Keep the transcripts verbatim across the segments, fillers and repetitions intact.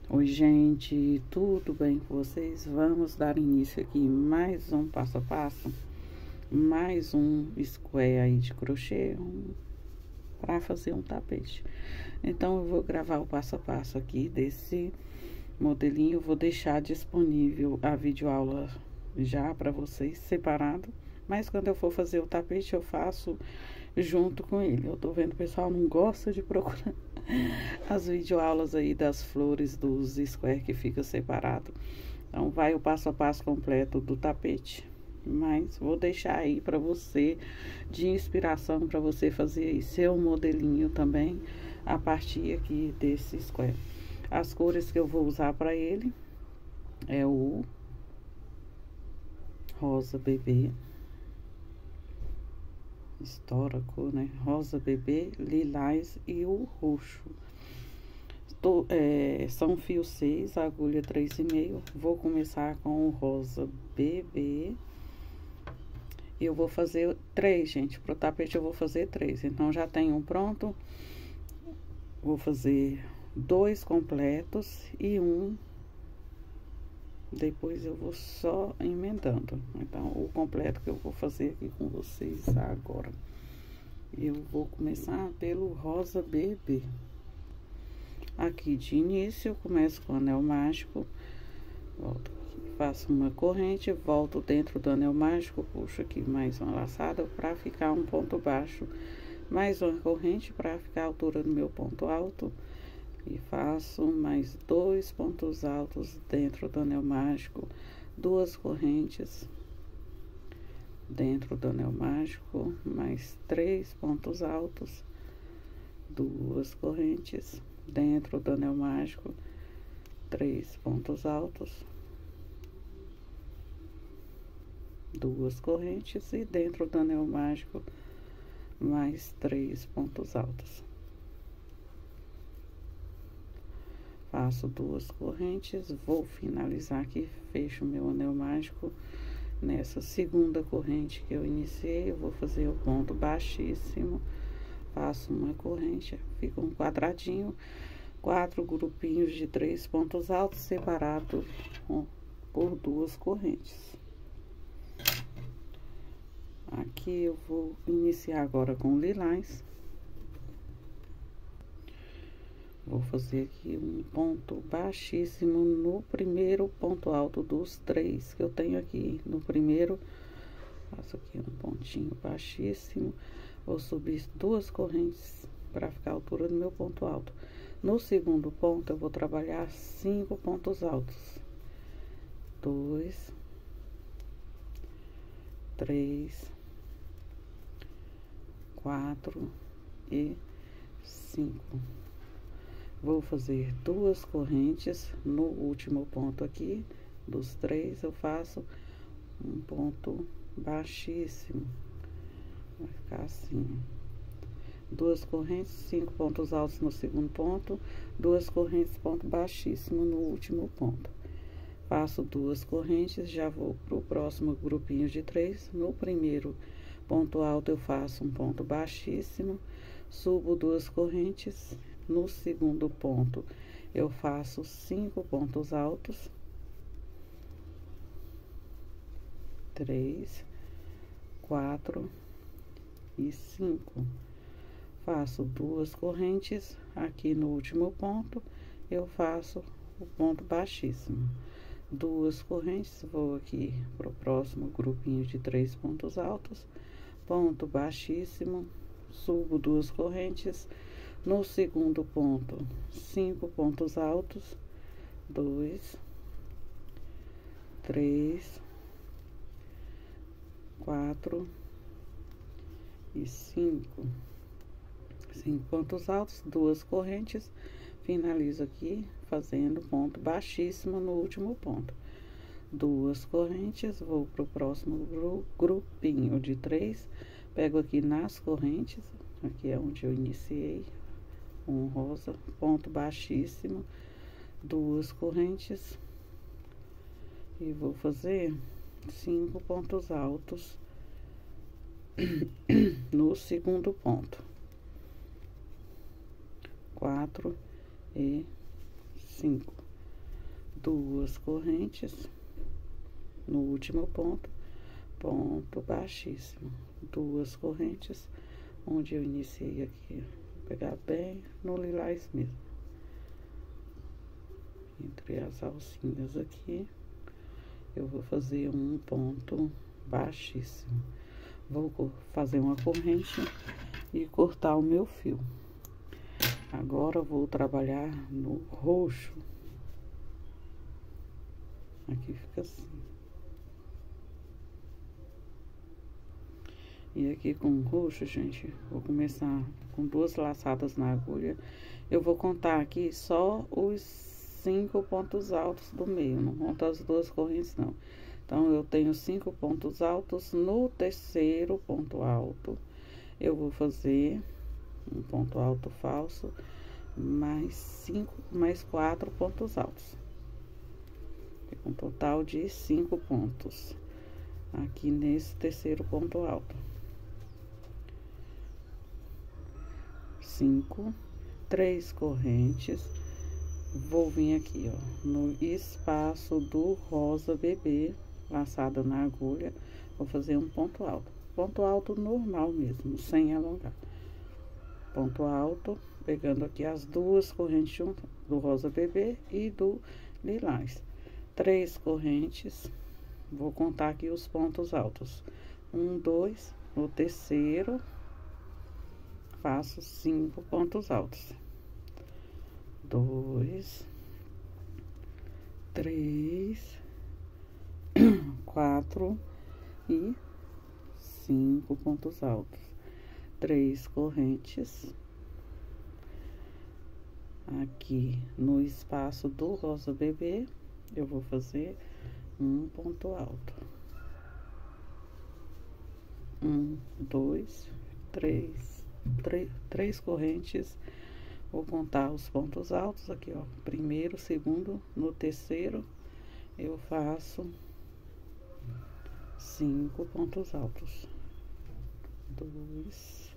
Oi, gente, tudo bem com vocês? Vamos dar início aqui mais um passo a passo, mais um square aí de crochê um, para fazer um tapete. Então, eu vou gravar o passo a passo aqui desse modelinho, vou deixar disponível a videoaula já para vocês separado, mas quando eu for fazer o tapete eu faço junto com ele. Eu tô vendo o pessoal não gosta de procurar as videoaulas aí das flores dos square que fica separado. Então vai o passo a passo completo do tapete, mas vou deixar aí para você de inspiração para você fazer aí seu modelinho também a partir aqui desse square. As cores que eu vou usar para ele é o rosa bebê, estoura a cor, né? Rosa bebê, lilás e o roxo. Tô, é, são fios seis, agulha três e meio. Vou começar com o rosa bebê. Eu vou fazer três, gente. Pro tapete eu vou fazer três. Então, já tenho um pronto. Vou fazer dois completos e um. Depois eu vou só emendando. Então, o completo que eu vou fazer aqui com vocês agora. Eu vou começar pelo rosa bebê. Aqui de início, eu começo com o anel mágico. Volto aqui, faço uma corrente, volto dentro do anel mágico, puxo aqui mais uma laçada para ficar um ponto baixo. Mais uma corrente para ficar a altura do meu ponto alto. E faço mais dois pontos altos dentro do anel mágico, duas correntes dentro do anel mágico, mais três pontos altos, duas correntes dentro do anel mágico, três pontos altos, duas correntes e dentro do anel mágico mais três pontos altos. Faço duas correntes, vou finalizar aqui, fecho meu anel mágico. Nessa segunda corrente que eu iniciei, eu vou fazer o ponto baixíssimo, faço uma corrente, fica um quadradinho, quatro grupinhos de três pontos altos separados por duas correntes. Aqui eu vou iniciar agora com lilás. Vou fazer aqui um ponto baixíssimo no primeiro ponto alto dos três que eu tenho aqui. No primeiro, faço aqui um pontinho baixíssimo. Vou subir duas correntes para ficar a altura do meu ponto alto. No segundo ponto, eu vou trabalhar cinco pontos altos. Dois, três, quatro e cinco. Vou fazer duas correntes no último ponto aqui, dos três eu faço um ponto baixíssimo, vai ficar assim, duas correntes, cinco pontos altos no segundo ponto, duas correntes, ponto baixíssimo no último ponto. Faço duas correntes, já vou pro próximo grupinho de três, no primeiro ponto alto eu faço um ponto baixíssimo, subo duas correntes. No segundo ponto, eu faço cinco pontos altos. Três, quatro e cinco. Faço duas correntes. Aqui no último ponto, eu faço o ponto baixíssimo. Duas correntes, vou aqui pro próximo grupinho de três pontos altos. Ponto baixíssimo, subo duas correntes. No segundo ponto, cinco pontos altos, dois, três, quatro e cinco. Cinco pontos altos, duas correntes, finalizo aqui fazendo ponto baixíssimo no último ponto. Duas correntes, vou pro próximo gru, grupinho de três, pego aqui nas correntes, aqui é onde eu iniciei. Um rosa, ponto baixíssimo, duas correntes e vou fazer cinco pontos altos no segundo ponto, quatro e cinco. duas correntes no último ponto, ponto baixíssimo, duas correntes onde eu iniciei aqui, vou pegar bem no lilás mesmo, entre as alcinhas aqui, eu vou fazer um ponto baixíssimo, vou fazer uma corrente e cortar o meu fio. Agora eu vou trabalhar no roxo, aqui fica assim. E aqui com o roxo, gente, vou começar com duas laçadas na agulha. Eu vou contar aqui só os cinco pontos altos do meio, não conto as duas correntes, não. Então, eu tenho cinco pontos altos. No terceiro ponto alto, eu vou fazer um ponto alto falso, mais cinco, mais quatro pontos altos. Um total de cinco pontos aqui nesse terceiro ponto alto. Cinco, três correntes, vou vir aqui, ó, no espaço do rosa bebê, laçada na agulha, vou fazer um ponto alto, ponto alto normal mesmo, sem alongar, ponto alto, pegando aqui as duas correntes juntas, do rosa bebê e do lilás, três correntes, vou contar aqui os pontos altos, um, dois, no terceiro, faço cinco pontos altos, dois, três, quatro e cinco pontos altos, três correntes aqui no espaço do rosa bebê, eu vou fazer um ponto alto, um, dois, três, três, três correntes, vou contar os pontos altos aqui, ó, primeiro, segundo, no terceiro, eu faço cinco pontos altos, dois,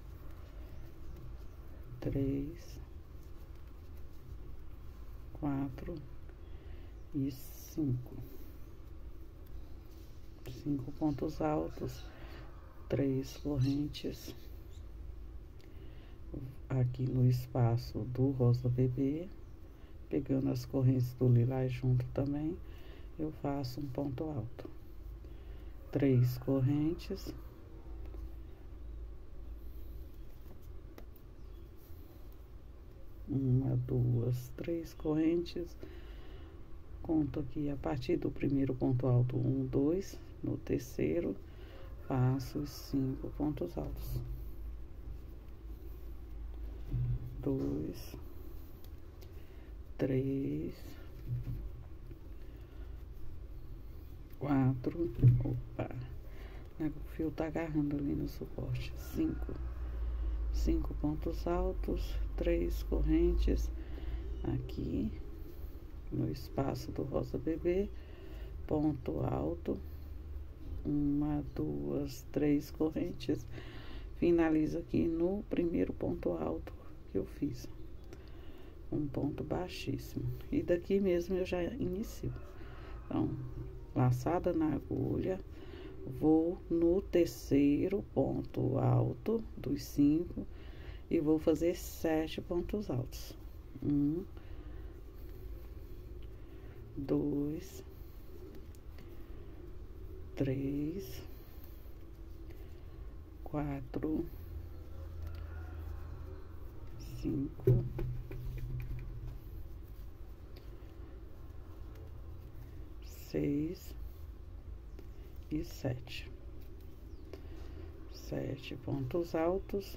três, quatro e cinco, cinco pontos altos, três correntes aqui no espaço do rosa bebê, pegando as correntes do lilás junto também, eu faço um ponto alto, três correntes, uma, duas, três correntes, conto aqui a partir do primeiro ponto alto, um, dois, no terceiro, faço os cinco pontos altos, dois, três, quatro, opa, o fio tá agarrando ali no suporte, cinco, cinco pontos altos, três correntes aqui no espaço do rosa bebê, ponto alto, uma, duas, três correntes, finalizo aqui no primeiro ponto alto que eu fiz, um ponto baixíssimo, e daqui mesmo eu já inicio. Então, laçada na agulha, vou no terceiro ponto alto dos cinco e vou fazer sete pontos altos, um, dois, três, quatro, cinco, seis e sete, sete pontos altos.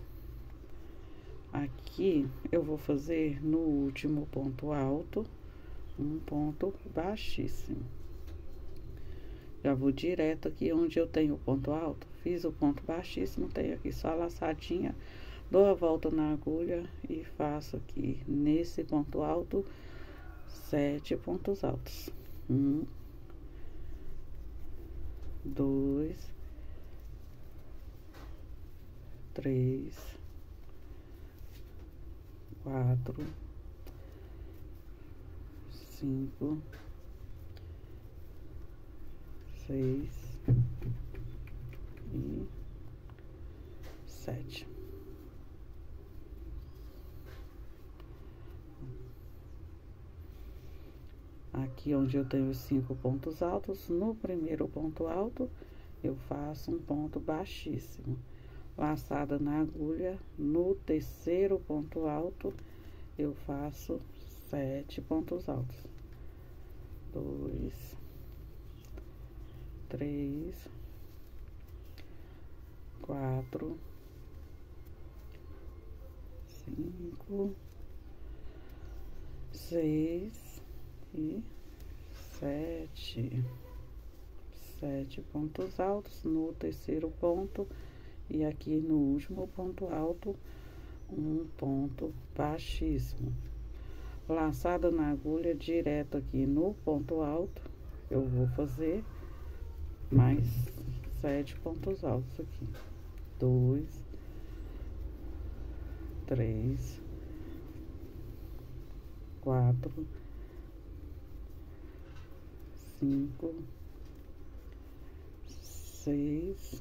Aqui eu vou fazer no último ponto alto um ponto baixíssimo. Já vou direto aqui onde eu tenho o ponto alto, fiz o ponto baixíssimo, tenho aqui só a laçadinha, dou a volta na agulha e faço aqui nesse ponto alto sete pontos altos, um, dois, três, quatro, cinco, seis e sete. Aqui onde eu tenho cinco pontos altos, no primeiro ponto alto, eu faço um ponto baixíssimo. Laçada na agulha, no terceiro ponto alto, eu faço sete pontos altos. Dois, três, quatro, cinco, seis e sete. Sete pontos altos no terceiro ponto e aqui no último ponto alto, um ponto baixíssimo. Laçada na agulha direto aqui no ponto alto, eu vou fazer mais sete pontos altos aqui. Dois, três, quatro, cinco, seis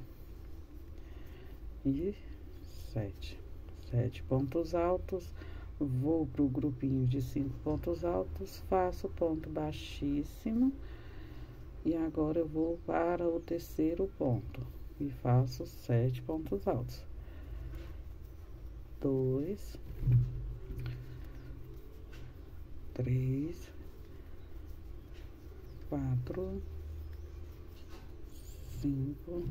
e sete. Sete pontos altos. Vou pro grupinho de cinco pontos altos, faço ponto baixíssimo e agora eu vou para o terceiro ponto e faço sete pontos altos. Dois, três, quatro, cinco,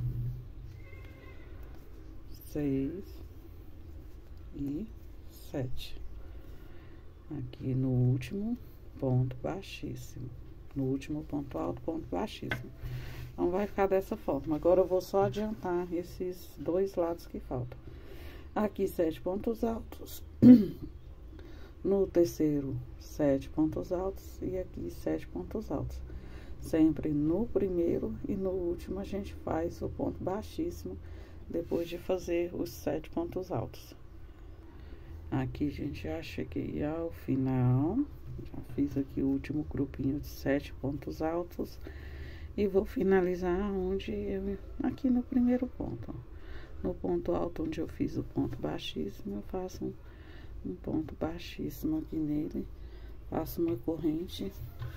seis e sete. Aqui no último ponto baixíssimo, no último ponto alto, ponto baixíssimo. Então vai ficar dessa forma. Agora eu vou só adiantar esses dois lados que faltam. Aqui sete pontos altos, no terceiro sete pontos altos e aqui sete pontos altos. Sempre no primeiro e no último a gente faz o ponto baixíssimo depois de fazer os sete pontos altos. Aqui, gente, já cheguei ao final. Já fiz aqui o último grupinho de sete pontos altos. E vou finalizar onde eu... Aqui no primeiro ponto, ó. No ponto alto onde eu fiz o ponto baixíssimo, eu faço um, um ponto baixíssimo aqui nele. Faço uma corrente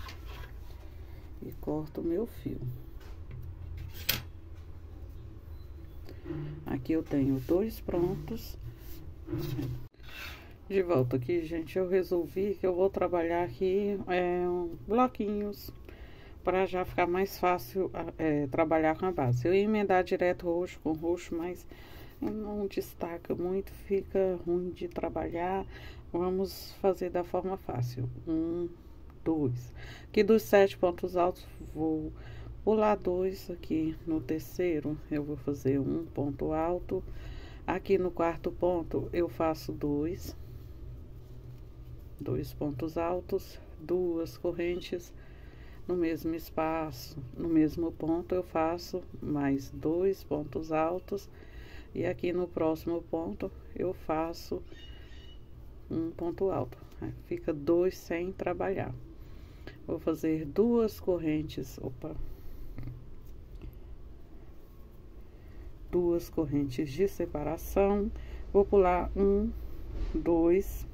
e corto o meu fio. Aqui eu tenho dois prontos. De volta aqui, gente, eu resolvi que eu vou trabalhar aqui é, um, bloquinhos para já ficar mais fácil é, trabalhar com a base. Eu ia emendar direto roxo com roxo, mas não destaca muito, fica ruim de trabalhar. Vamos fazer da forma fácil. Um, dois. Aqui dos sete pontos altos, vou pular dois. Aqui no terceiro, eu vou fazer um ponto alto. Aqui no quarto ponto, eu faço dois. Dois pontos altos, duas correntes. No mesmo espaço, no mesmo ponto, eu faço mais dois pontos altos. E aqui no próximo ponto, eu faço um ponto alto. Aí fica dois sem trabalhar. Vou fazer duas correntes, opa. Duas correntes de separação. Vou pular um, dois.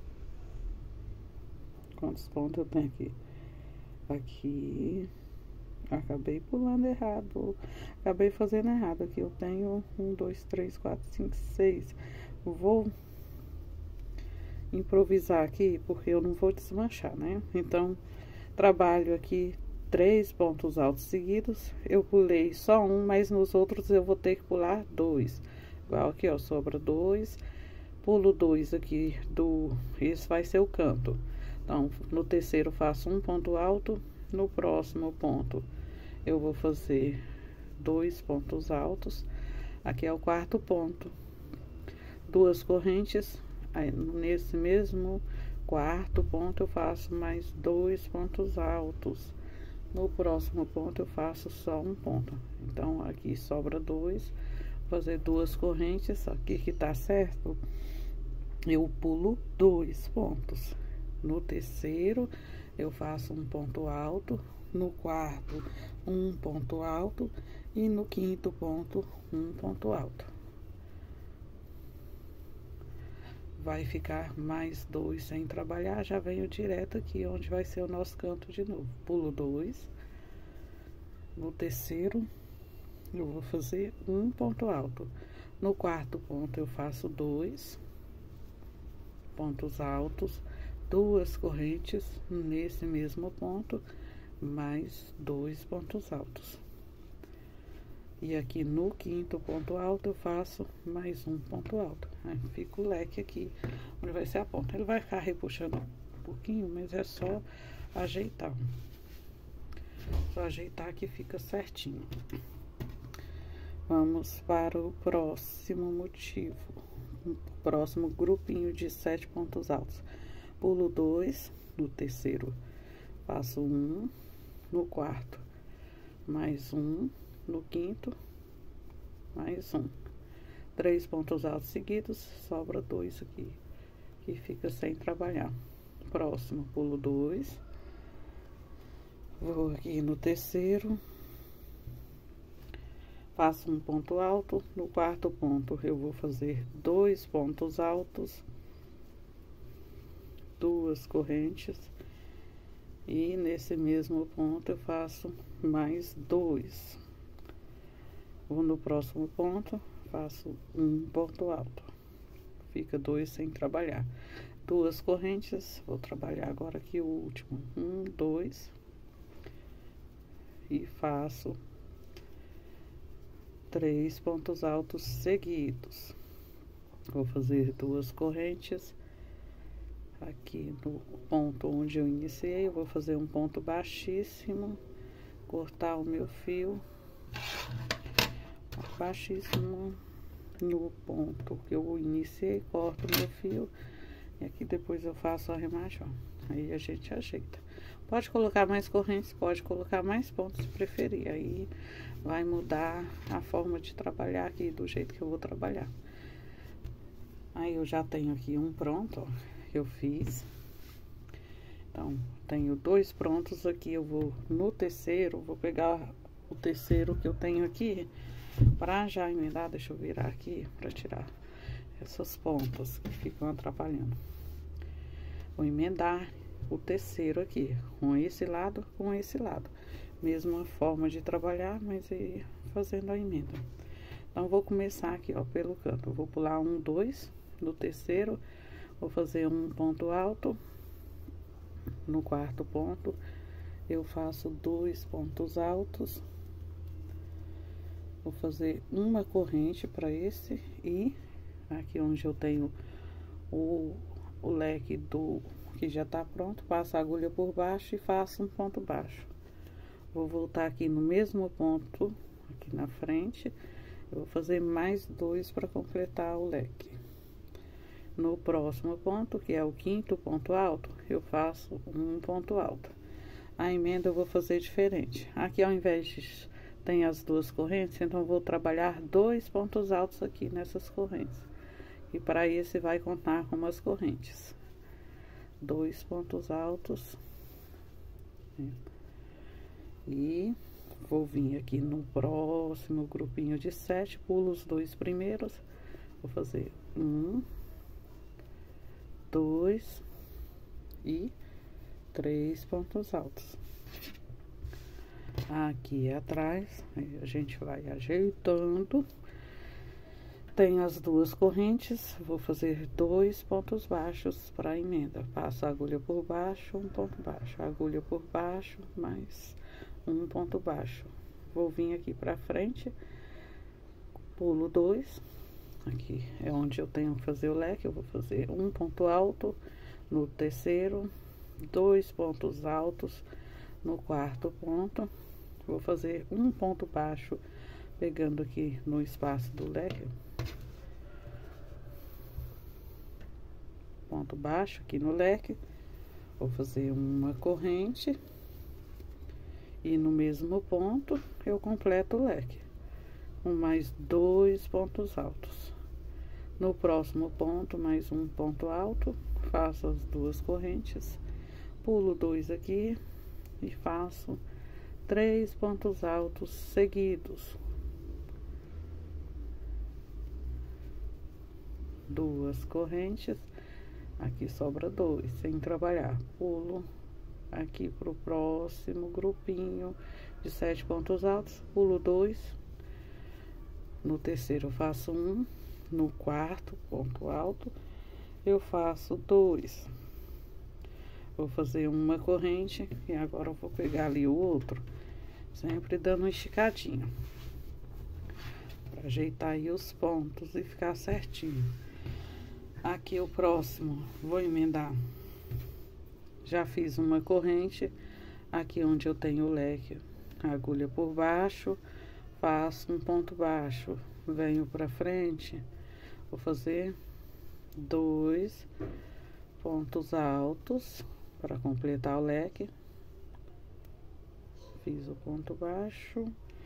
Quantos pontos eu tenho aqui? Aqui, acabei pulando errado, acabei fazendo errado. Aqui eu tenho um, dois, três, quatro, cinco, seis. Vou improvisar aqui, porque eu não vou desmanchar, né? Então, trabalho aqui três pontos altos seguidos. Eu pulei só um, mas nos outros eu vou ter que pular dois. Igual aqui, ó, sobra dois. Pulo dois aqui do... Esse vai ser o canto. Então, no terceiro faço um ponto alto, no próximo ponto eu vou fazer dois pontos altos. Aqui é o quarto ponto, duas correntes. Aí, nesse mesmo quarto ponto eu faço mais dois pontos altos. No próximo ponto eu faço só um ponto. Então, aqui sobra dois, vou fazer duas correntes. Aqui que tá certo, eu pulo dois pontos. No terceiro, eu faço um ponto alto, no quarto um ponto alto e no quinto ponto um ponto alto. Vai ficar mais dois sem trabalhar, já venho direto aqui onde vai ser o nosso canto de novo. Pulo dois, no terceiro eu vou fazer um ponto alto, no quarto ponto eu faço dois pontos altos, duas correntes nesse mesmo ponto, mais dois pontos altos. E aqui no quinto ponto alto eu faço mais um ponto alto. Aí fica o leque aqui, onde vai ser a ponta. Ele vai ficar repuxando um pouquinho, mas é só ajeitar. Só ajeitar que fica certinho. Vamos para o próximo motivo. O próximo grupinho de sete pontos altos. Pulo dois, no terceiro faço um, no quarto mais um, no quinto mais um, três pontos altos seguidos, sobra dois aqui que fica sem trabalhar. Próximo, pulo dois, vou aqui no terceiro, faço um ponto alto, no quarto ponto eu vou fazer dois pontos altos, duas correntes, e nesse mesmo ponto eu faço mais dois. Vou no próximo ponto, faço um ponto alto, fica dois sem trabalhar, duas correntes, vou trabalhar agora aqui o último, um, dois, e faço três pontos altos seguidos. Vou fazer duas correntes aqui no ponto onde eu iniciei, eu vou fazer um ponto baixíssimo, cortar o meu fio baixíssimo no ponto que eu iniciei, corto o meu fio e aqui depois eu faço a arremate, ó. Aí a gente ajeita. Pode colocar mais correntes, pode colocar mais pontos se preferir, aí vai mudar a forma de trabalhar aqui do jeito que eu vou trabalhar. Aí eu já tenho aqui um pronto, ó, que eu fiz. Então, tenho dois prontos aqui, eu vou no terceiro, vou pegar o terceiro que eu tenho aqui, pra já emendar, deixa eu virar aqui, pra tirar essas pontas que ficam atrapalhando. Vou emendar o terceiro aqui, com esse lado, com esse lado. Mesma forma de trabalhar, mas aí fazendo a emenda. Então, vou começar aqui, ó, pelo canto. Eu vou pular um, dois, no terceiro, vou fazer um ponto alto. No quarto ponto, eu faço dois pontos altos. Vou fazer uma corrente para esse e aqui onde eu tenho o, o leque do que já tá pronto, passo a agulha por baixo e faço um ponto baixo. Vou voltar aqui no mesmo ponto, aqui na frente, eu vou fazer mais dois para completar o leque. No próximo ponto, que é o quinto ponto alto, eu faço um ponto alto. A emenda eu vou fazer diferente. Aqui, ao invés de tem as duas correntes, então eu vou trabalhar dois pontos altos aqui nessas correntes. E para esse vai contar como as correntes. Dois pontos altos. E vou vir aqui no próximo grupinho de sete, pulo os dois primeiros. Vou fazer um, dois e três pontos altos. Aqui atrás, aí a gente vai ajeitando. Tem as duas correntes, vou fazer dois pontos baixos para emenda. Passo a agulha por baixo, um ponto baixo, agulha por baixo, mais um ponto baixo. Vou vir aqui para frente, pulo dois. Aqui é onde eu tenho que fazer o leque, eu vou fazer um ponto alto no terceiro, dois pontos altos no quarto ponto. Vou fazer um ponto baixo, pegando aqui no espaço do leque. Ponto baixo aqui no leque. Vou fazer uma corrente. E no mesmo ponto, eu completo o leque. Com mais dois pontos altos. No próximo ponto, mais um ponto alto. Faço as duas correntes. pulo dois aqui e faço três pontos altos seguidos, duas correntes, aqui sobra dois, sem trabalhar, pulo aqui pro próximo grupinho de sete pontos altos, pulo dois, no terceiro eu faço um, no quarto ponto alto eu faço dois, vou fazer uma corrente e agora eu vou pegar ali o outro, sempre dando uma esticadinha para ajeitar aí os pontos e ficar certinho. Aqui o próximo vou emendar, já fiz uma corrente aqui onde eu tenho o leque, agulha por baixo, faço um ponto baixo, venho para frente, vou fazer dois pontos altos para completar o leque, fiz o ponto baixo,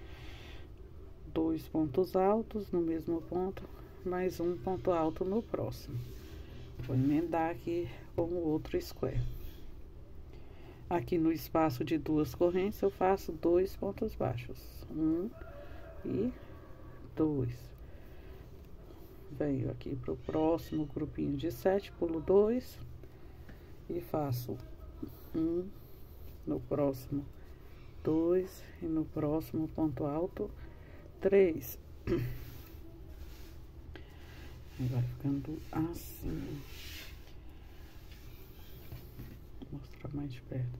dois pontos altos no mesmo ponto, mais um ponto alto no próximo. Vou emendar aqui com o outro square. Aqui no espaço de duas correntes eu faço dois pontos baixos, um e dois. Venho aqui pro próximo grupinho de sete, pulo dois e faço um, no próximo dois e no próximo ponto alto três. Vai ficando assim. Vou mostrar mais de perto.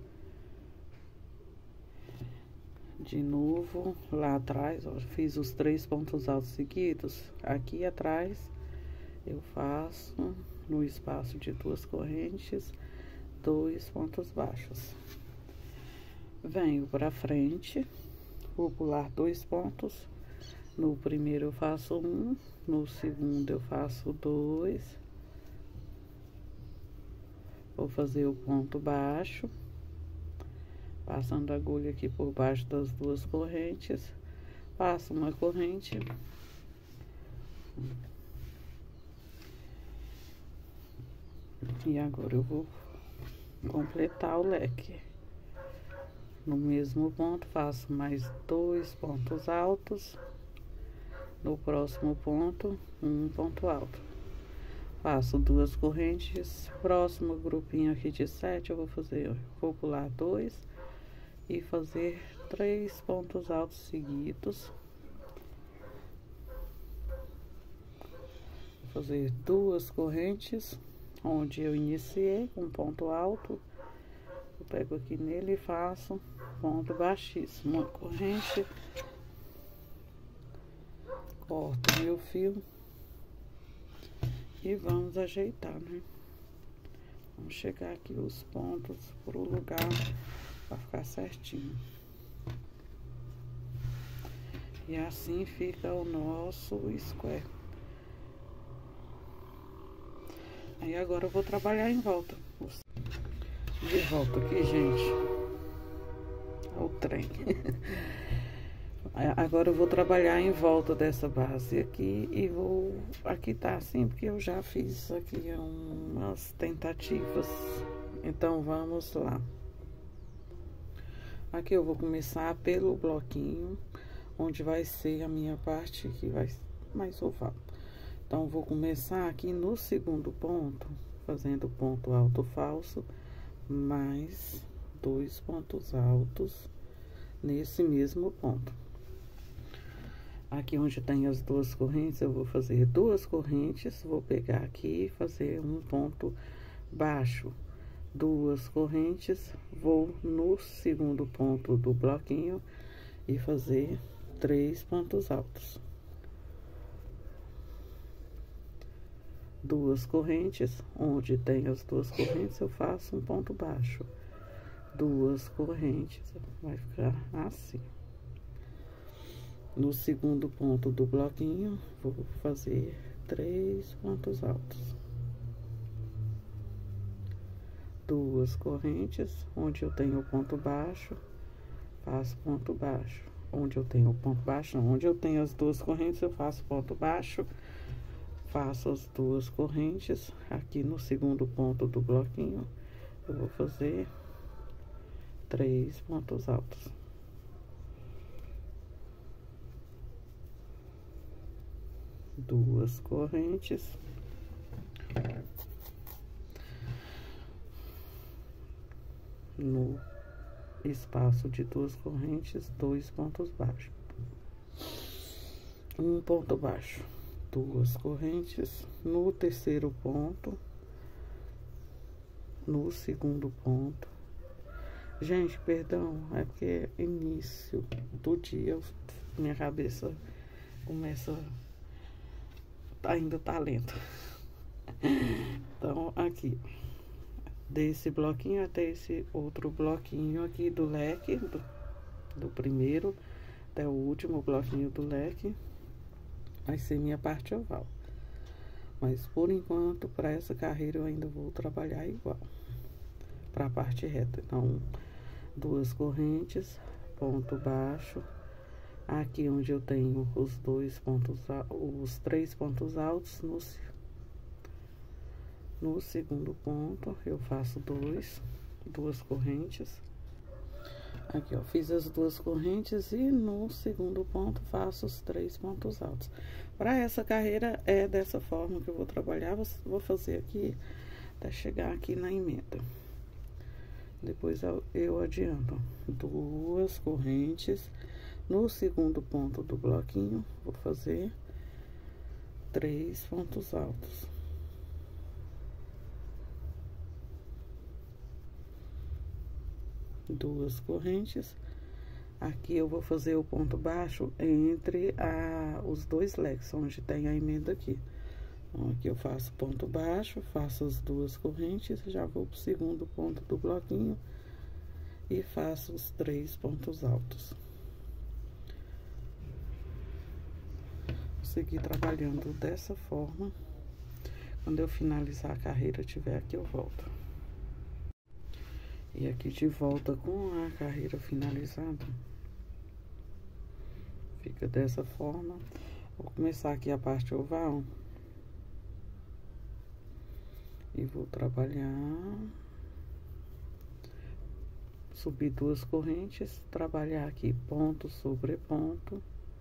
De novo, lá atrás, ó, fiz os três pontos altos seguidos. Aqui atrás, eu faço no espaço de duas correntes, dois pontos baixos. Venho pra frente, vou pular dois pontos. No primeiro eu faço um, no segundo eu faço dois. Vou fazer o ponto baixo, passando a agulha aqui por baixo das duas correntes, passo uma corrente, e agora eu vou completar o leque. No mesmo ponto, faço mais dois pontos altos. No próximo ponto, um ponto alto. Faço duas correntes. Próximo grupinho aqui de sete, eu vou fazer, vou pular dois e fazer três pontos altos seguidos. Vou fazer duas correntes, onde eu iniciei com um ponto alto. Eu pego aqui nele e faço ponto baixíssimo, uma corrente. Corto meu fio e vamos ajeitar, né? Vamos chegar aqui os pontos pro lugar para ficar certinho. E assim fica o nosso square. Aí agora eu vou trabalhar em volta. De volta aqui, gente. Olha o trem. Agora eu vou trabalhar em volta dessa base aqui e vou... Aqui tá assim, porque eu já fiz aqui umas tentativas. Então, vamos lá. Aqui eu vou começar pelo bloquinho, onde vai ser a minha parte que vai mais oval. Então, vou começar aqui no segundo ponto, fazendo ponto alto falso, mais dois pontos altos nesse mesmo ponto. Aqui onde tem as duas correntes, eu vou fazer duas correntes, vou pegar aqui e fazer um ponto baixo, duas correntes, vou no segundo ponto do bloquinho e fazer três pontos altos. Duas correntes, onde tem as duas correntes, eu faço um ponto baixo. Duas correntes, vai ficar assim. No segundo ponto do bloquinho, vou fazer três pontos altos. Duas correntes, onde eu tenho ponto baixo, faço ponto baixo. Onde eu tenho ponto baixo, não, onde eu tenho as duas correntes, eu faço ponto baixo, faço as duas correntes. Aqui no segundo ponto do bloquinho, eu vou fazer três pontos altos. Duas correntes. No espaço de duas correntes, dois pontos baixos. Um ponto baixo, duas correntes. No terceiro ponto, no segundo ponto. Gente, perdão, é porque é início do dia, minha cabeça começa, ainda tá lenta. Então, aqui, desse bloquinho até esse outro bloquinho aqui do leque, do, do primeiro até o último bloquinho do leque, vai ser minha parte oval. Mas, por enquanto, para essa carreira eu ainda vou trabalhar igual, para a parte reta. Então, duas correntes, ponto baixo, aqui onde eu tenho os dois pontos, os três pontos altos, no, no segundo ponto eu faço dois, duas correntes, aqui ó, fiz as duas correntes e no segundo ponto faço os três pontos altos. Para essa carreira é dessa forma que eu vou trabalhar, vou fazer aqui até chegar aqui na emenda. Depois eu, eu adianto duas correntes, no segundo ponto do bloquinho, vou fazer três pontos altos. Duas correntes, aqui eu vou fazer o ponto baixo entre a, os dois leques, onde tem a emenda aqui. Então, aqui eu faço ponto baixo, faço as duas correntes, já vou pro segundo ponto do bloquinho e faço os três pontos altos. Vou seguir trabalhando dessa forma. Quando eu finalizar a carreira, tiver aqui, eu volto. E aqui de volta com a carreira finalizada. Fica dessa forma. Vou começar aqui a parte oval. E vou trabalhar, subir duas correntes, trabalhar aqui ponto sobre ponto.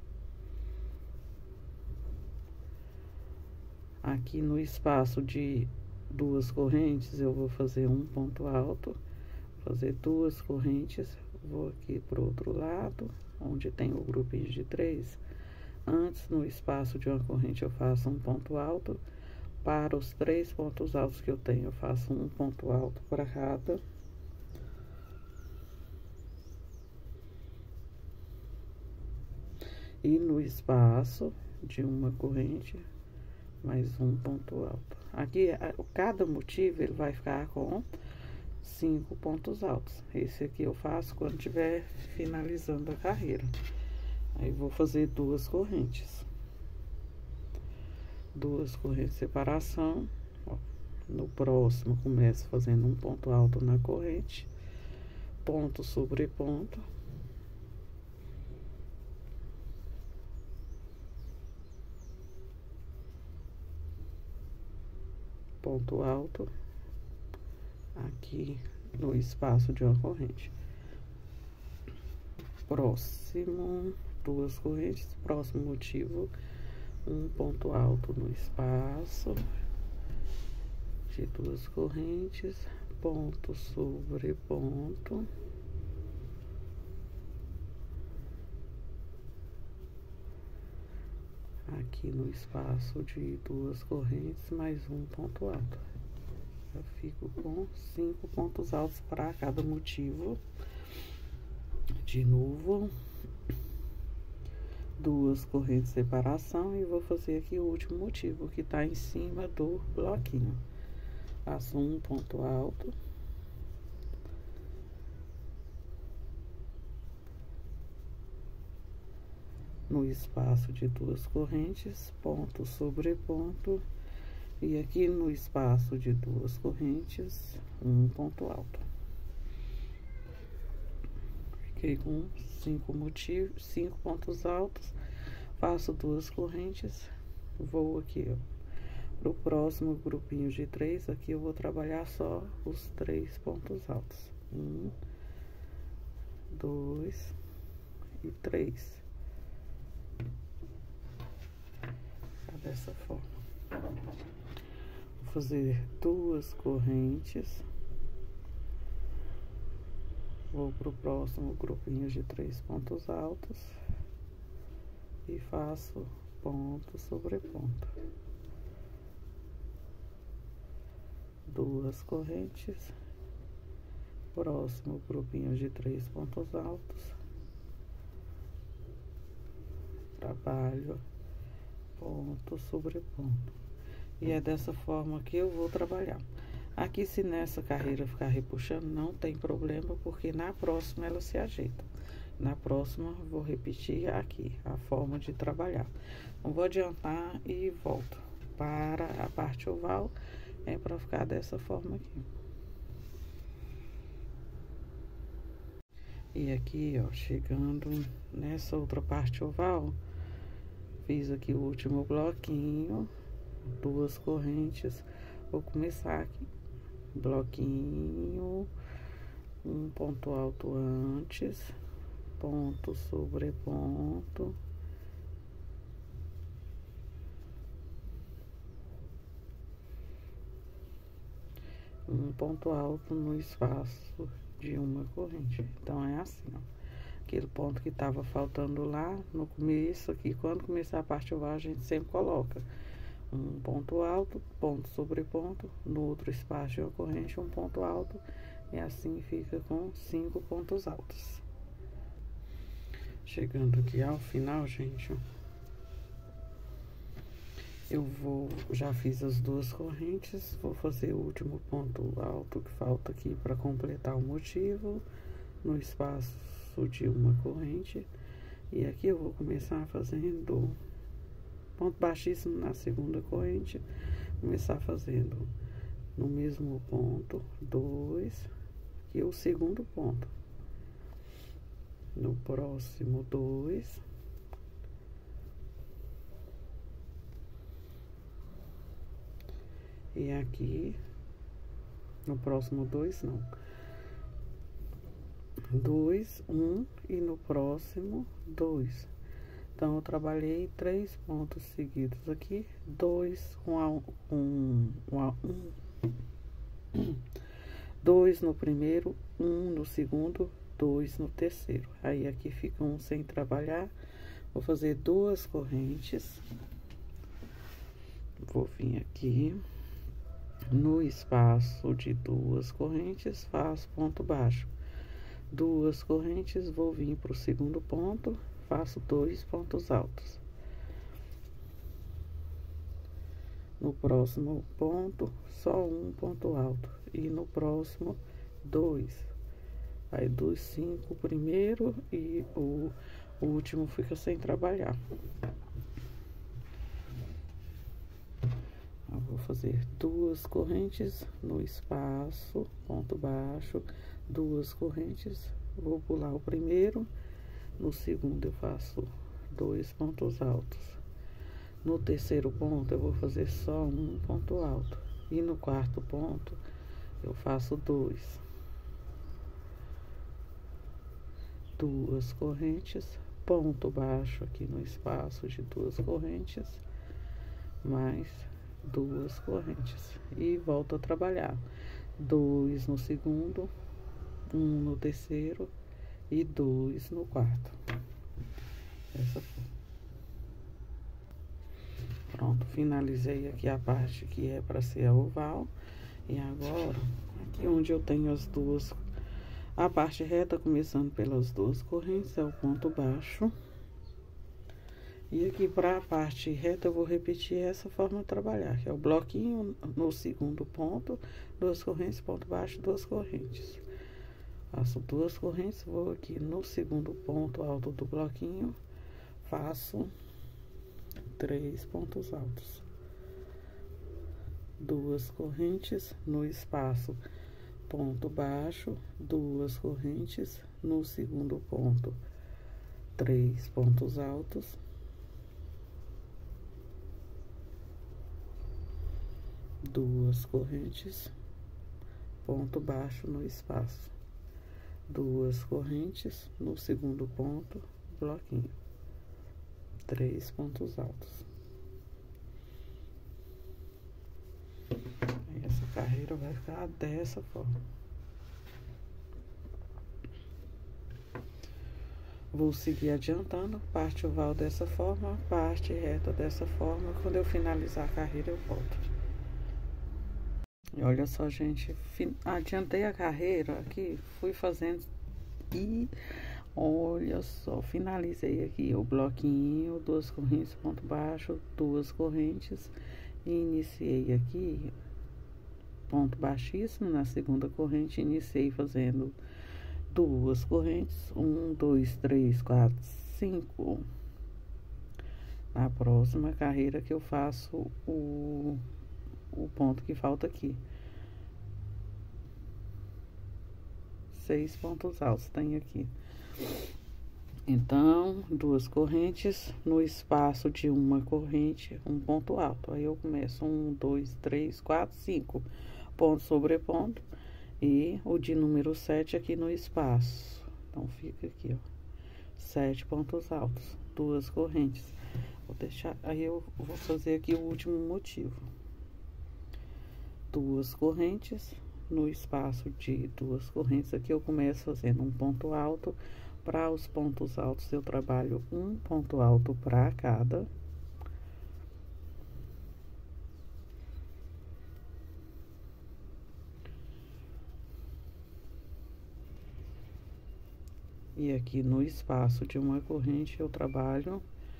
Aqui no espaço de duas correntes, eu vou fazer um ponto alto, fazer duas correntes, vou aqui pro outro lado, onde tem o grupinho de três. Antes, no espaço de uma corrente, eu faço um ponto alto. Para os três pontos altos que eu tenho, eu faço um ponto alto para cada. E no espaço de uma corrente, mais um ponto alto. Aqui, cada motivo, ele vai ficar com cinco pontos altos. Esse aqui eu faço quando estiver finalizando a carreira. Aí, vou fazer duas correntes. Duas correntes de separação, ó. No próximo, começo fazendo um ponto alto na corrente, ponto sobre ponto, ponto alto, aqui no espaço de uma corrente. Próximo, duas correntes, próximo motivo, um ponto alto no espaço de duas correntes, ponto sobre ponto, aqui no espaço de duas correntes, mais um ponto alto. Eu fico com cinco pontos altos para cada motivo. De novo, duas correntes de separação, e vou fazer aqui o último motivo que tá em cima do bloquinho. Faço um ponto alto, no espaço de duas correntes, ponto sobre ponto, e aqui no espaço de duas correntes, um ponto alto. Fiquei com cinco motivos, cinco pontos altos, faço duas correntes, vou aqui, ó, pro próximo grupinho de três. Aqui eu vou trabalhar só os três pontos altos. Um, dois e três. Dessa forma. Vou fazer duas correntes. Vou pro próximo grupinho de três pontos altos e faço ponto sobre ponto. Duas correntes. Próximo grupinho de três pontos altos. Trabalho ponto sobre ponto. E é dessa forma que eu vou trabalhar. Aqui, se nessa carreira ficar repuxando, não tem problema, porque na próxima ela se ajeita. Na próxima, vou repetir aqui a forma de trabalhar. Então, vou adiantar e volto para a parte oval. É para ficar dessa forma aqui. E aqui, ó, chegando nessa outra parte oval, fiz aqui o último bloquinho, duas correntes. Vou começar aqui, bloquinho, um ponto alto antes, ponto sobre ponto, um ponto alto no espaço de uma corrente. Então, é assim, ó. Aquele ponto que tava faltando lá no começo, aqui, quando começar a parte oval, a gente sempre coloca um ponto alto, ponto sobre ponto, no outro espaço de uma corrente, um ponto alto, e assim fica com cinco pontos altos. Chegando aqui ao final, gente, eu vou, já fiz as duas correntes, vou fazer o último ponto alto que falta aqui para completar o motivo, no espaço de uma corrente. E aqui eu vou começar fazendo ponto baixíssimo na segunda corrente, começar fazendo no mesmo ponto dois, que é o segundo ponto, no próximo dois, e aqui no próximo dois não, dois, um, e no próximo dois. Então, eu trabalhei três pontos seguidos aqui, dois, um a um, um a um, dois no primeiro, um no segundo, dois no terceiro. Aí, aqui fica um sem trabalhar. Vou fazer duas correntes. Vou vir aqui no espaço de duas correntes, faço ponto baixo. Duas correntes, vou vir para o segundo ponto, faço dois pontos altos. No próximo ponto, só um ponto alto. E no próximo, dois. Aí, dos cinco primeiro e o, o último fica sem trabalhar. Eu vou fazer duas correntes no espaço, ponto baixo, duas correntes, vou pular o primeiro, no segundo eu faço dois pontos altos, no terceiro ponto eu vou fazer só um ponto alto, e no quarto ponto eu faço dois, duas correntes, ponto baixo aqui no espaço de duas correntes, mais duas correntes, e volto a trabalhar dois no segundo, um no terceiro e dois no quarto. Essa foi. Pronto, finalizei aqui a parte que é para ser a oval. E agora, aqui onde eu tenho as duas, a parte reta começando pelas duas correntes, é o ponto baixo. E aqui para a parte reta eu vou repetir essa forma de trabalhar, que é o bloquinho no segundo ponto, duas correntes, ponto baixo, duas correntes. Faço duas correntes, vou aqui no segundo ponto alto do bloquinho, faço três pontos altos. Duas correntes no espaço, ponto baixo, duas correntes no segundo ponto, três pontos altos. Duas correntes, ponto baixo no espaço, duas correntes no segundo ponto, bloquinho, três pontos altos. Aí essa carreira vai ficar dessa forma. Vou seguir adiantando, parte oval dessa forma, parte reta dessa forma. Quando eu finalizar a carreira, eu volto. E olha só, gente, adiantei a carreira aqui, fui fazendo e olha só, finalizei aqui o bloquinho, duas correntes, ponto baixo, duas correntes, e iniciei aqui ponto baixíssimo na segunda corrente, iniciei fazendo duas correntes, um, dois, três, quatro, cinco. Na próxima carreira que eu faço o, o ponto que falta aqui. Seis pontos altos tem aqui. Então, duas correntes no espaço de uma corrente, um ponto alto. Aí eu começo um, dois, três, quatro, cinco pontos sobre ponto. E o de número sete aqui no espaço. Então, fica aqui, ó. Sete pontos altos, duas correntes. Vou deixar, aí eu vou fazer aqui o último motivo. Duas correntes, no espaço de duas correntes aqui eu começo fazendo um ponto alto. Para os pontos altos eu trabalho um ponto alto para cada. E aqui no espaço de uma corrente eu trabalho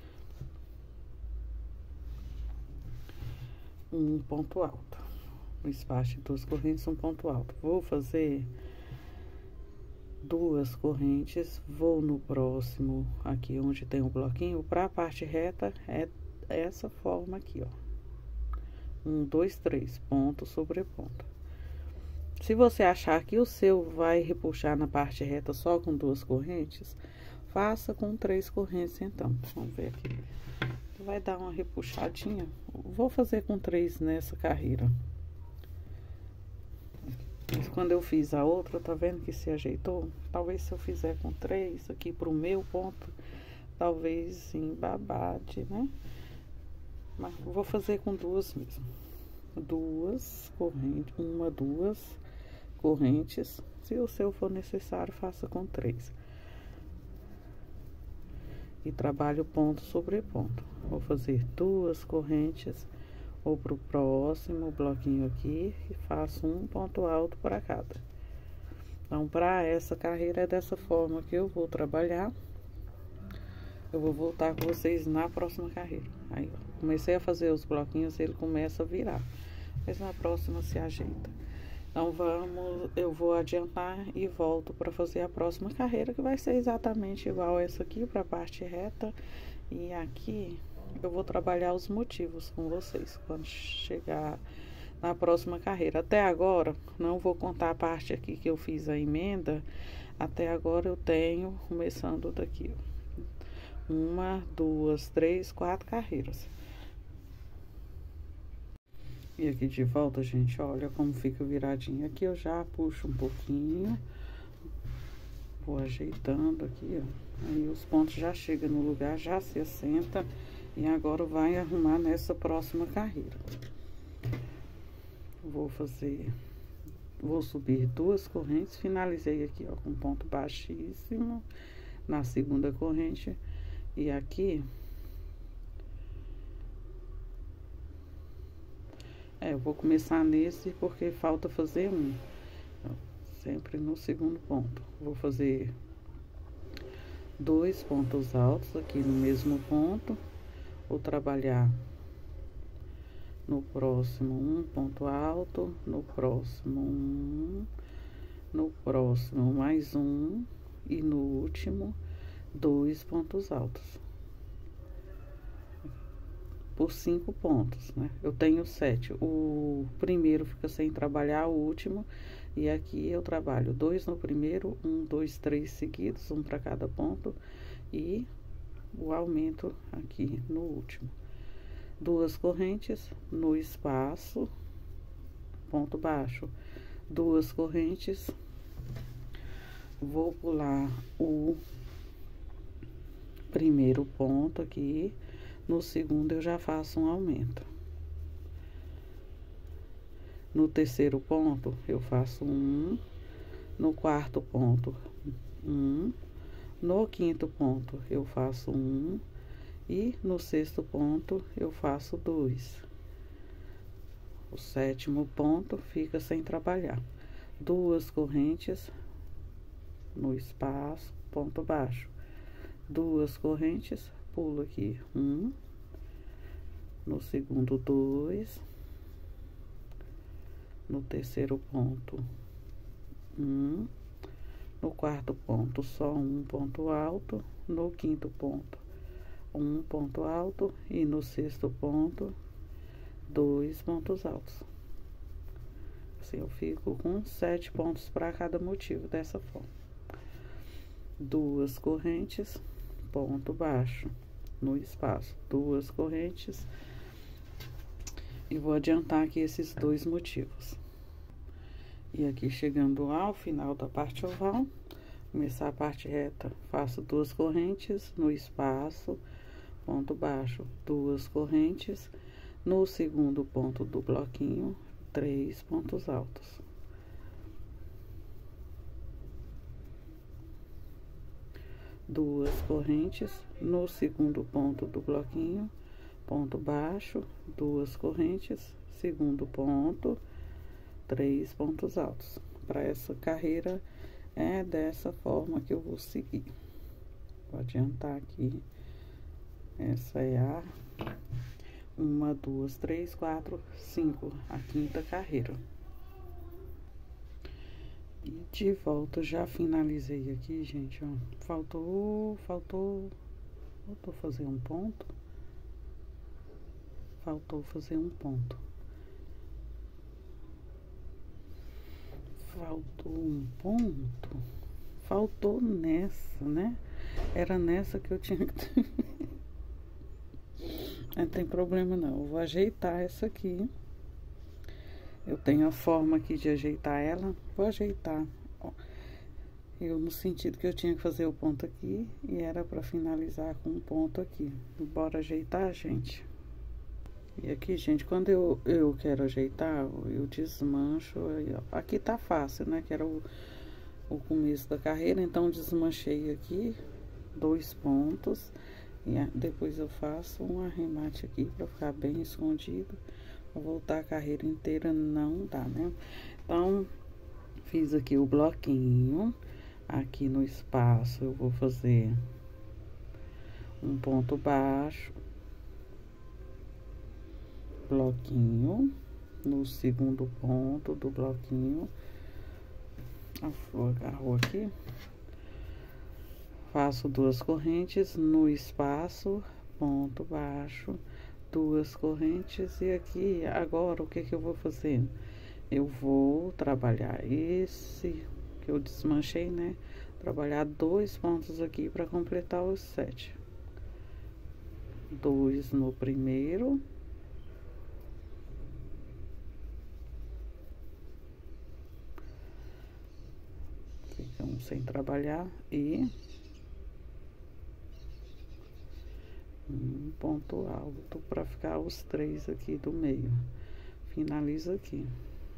um ponto alto. No espaço de duas correntes, um ponto alto. Vou fazer duas correntes, vou no próximo, aqui onde tem o bloquinho, para a parte reta é essa forma aqui, ó. Um, dois, três, ponto sobre ponto. Se você achar que o seu vai repuxar na parte reta só com duas correntes, faça com três correntes então. Vamos ver aqui. Vai dar uma repuxadinha. Vou fazer com três nessa carreira. Mas quando eu fiz a outra, tá vendo que se ajeitou? Talvez se eu fizer com três aqui pro meu ponto, talvez embabade, né? Mas vou fazer com duas mesmo. Duas correntes, uma, duas correntes. Se o seu for necessário, faça com três. E trabalho ponto sobre ponto. Vou fazer duas correntes, vou pro próximo bloquinho aqui e faço um ponto alto para cada. Então, para essa carreira é dessa forma que eu vou trabalhar. Eu vou voltar com vocês na próxima carreira. Aí, ó, comecei a fazer os bloquinhos, ele começa a virar. Mas na próxima se ajeita. Então, vamos, eu vou adiantar e volto para fazer a próxima carreira, que vai ser exatamente igual essa aqui, para a parte reta. E aqui eu vou trabalhar os motivos com vocês, quando chegar na próxima carreira. Até agora, não vou contar a parte aqui que eu fiz a emenda. Até agora eu tenho, começando daqui, ó, uma, duas, três, quatro carreiras. E aqui de volta, gente, olha como fica viradinho. Aqui eu já puxo um pouquinho, vou ajeitando aqui, ó. Aí os pontos já chegam no lugar, já se assenta. E agora vai arrumar nessa próxima carreira. Vou fazer, vou subir duas correntes, finalizei aqui, ó, com ponto baixíssimo na segunda corrente. E aqui É, eu vou começar nesse porque falta fazer um. Então, sempre no segundo ponto. Vou fazer dois pontos altos aqui no mesmo ponto. Vou trabalhar no próximo um ponto alto, no próximo um, no próximo mais um e no último dois pontos altos. Por cinco pontos, né? Eu tenho sete. O primeiro fica sem trabalhar, o último. E aqui eu trabalho dois no primeiro, um, dois, três seguidos, um para cada ponto. E o aumento aqui no último. Duas correntes no espaço, ponto baixo. Duas correntes, vou pular o primeiro ponto aqui, no segundo eu já faço um aumento. No terceiro ponto eu faço um, no quarto ponto um, no quinto ponto eu faço um e no sexto ponto eu faço dois. O sétimo ponto fica sem trabalhar. Duas correntes no espaço, ponto baixo. Duas correntes, pulo aqui um, no segundo dois, no terceiro ponto um, no quarto ponto só um ponto alto, no quinto ponto um ponto alto e no sexto ponto dois pontos altos. Assim eu fico com sete pontos para cada motivo, dessa forma. Duas correntes, ponto baixo no espaço, duas correntes, e vou adiantar aqui esses dois motivos. E aqui chegando ao final da parte oval, começar a parte reta, faço duas correntes no espaço, ponto baixo, duas correntes, no segundo ponto do bloquinho, três pontos altos. Duas correntes no segundo ponto do bloquinho, ponto baixo, duas correntes, segundo ponto, três pontos altos. Para essa carreira é dessa forma que eu vou seguir. Vou adiantar aqui. Essa é a uma, duas, três, quatro, cinco, a quinta carreira. E de volta, já finalizei aqui, gente, ó. Faltou, faltou, faltou fazer um ponto. Faltou fazer um ponto. Faltou um ponto. Faltou nessa, né? Era nessa que eu tinha que... Não tem problema não, eu vou ajeitar essa aqui. Eu tenho a forma aqui de ajeitar ela, vou ajeitar. Ó, eu no sentido que eu tinha que fazer o ponto aqui e era pra finalizar com um ponto aqui. Bora ajeitar, gente? E aqui, gente, quando eu, eu quero ajeitar, eu desmancho. Aqui tá fácil, né? Que era o, o começo da carreira, então desmanchei aqui dois pontos. E depois eu faço um arremate aqui pra ficar bem escondido. Vou voltar a carreira inteira, não dá, né? Então, fiz aqui o bloquinho. Aqui no espaço eu vou fazer um ponto baixo. Bloquinho. No segundo ponto do bloquinho. A flor agarrou aqui. Faço duas correntes no espaço, ponto baixo, duas correntes. E aqui, agora, o que que eu vou fazer? Eu vou trabalhar esse que eu desmanchei, né? Trabalhar dois pontos aqui para completar os sete. Dois no primeiro. Fica um sem trabalhar e... um ponto alto para ficar os três aqui do meio. Finaliza aqui.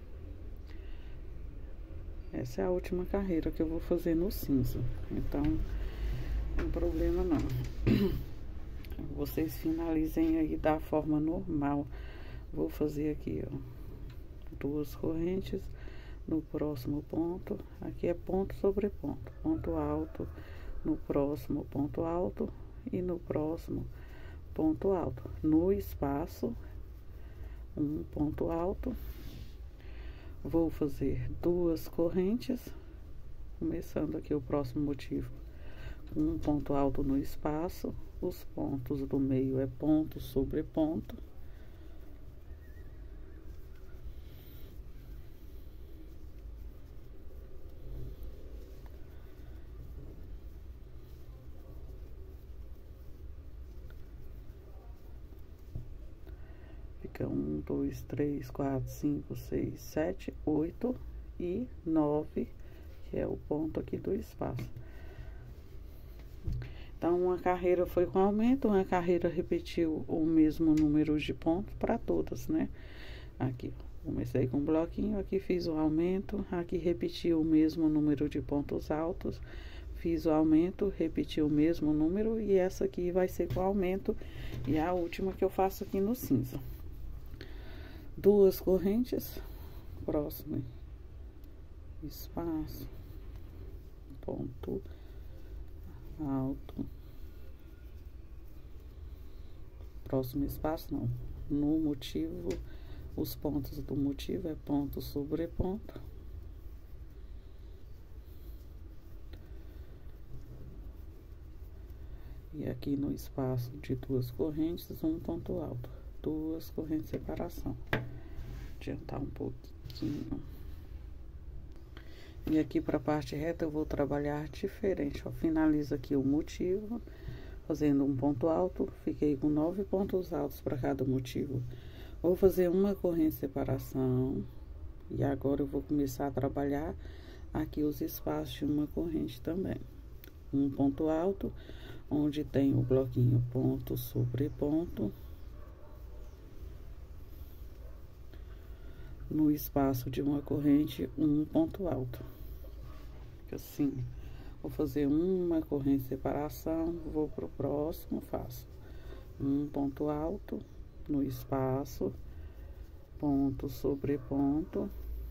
Essa é a última carreira que eu vou fazer no cinza, então não tem problema não. Vocês finalizem aí da forma normal. Vou fazer aqui, ó, duas correntes no próximo ponto. Aqui é ponto sobre ponto, ponto alto no próximo ponto alto e no próximo ponto alto. No espaço, um ponto alto. Vou fazer duas correntes, começando aqui o próximo motivo. Um ponto alto no espaço, os pontos do meio é ponto sobre ponto. Fica um, dois, três, quatro, cinco, seis, sete, oito e nove, que é o ponto aqui do espaço. Então, uma carreira foi com aumento, uma carreira repetiu o mesmo número de pontos para todas, né? Aqui, comecei com um bloquinho, aqui fiz o aumento, aqui repetiu o mesmo número de pontos altos, fiz o aumento, repetiu o mesmo número, e essa aqui vai ser com aumento, e a última que eu faço aqui no cinza. Duas correntes, próximo espaço, ponto alto, próximo espaço não, no motivo, os pontos do motivo é ponto sobre ponto, e aqui no espaço de duas correntes, um ponto alto, duas correntes de separação. Adiantar um pouquinho. E aqui para a parte reta eu vou trabalhar diferente, ó. Finalizo aqui o motivo, fazendo um ponto alto, fiquei com nove pontos altos para cada motivo. Vou fazer uma corrente de separação, e agora eu vou começar a trabalhar aqui os espaços de uma corrente também. Um ponto alto, onde tem o bloquinho ponto sobre ponto. No espaço de uma corrente, um ponto alto. Assim, vou fazer uma corrente de separação, vou pro próximo, faço um ponto alto no espaço, ponto sobre ponto,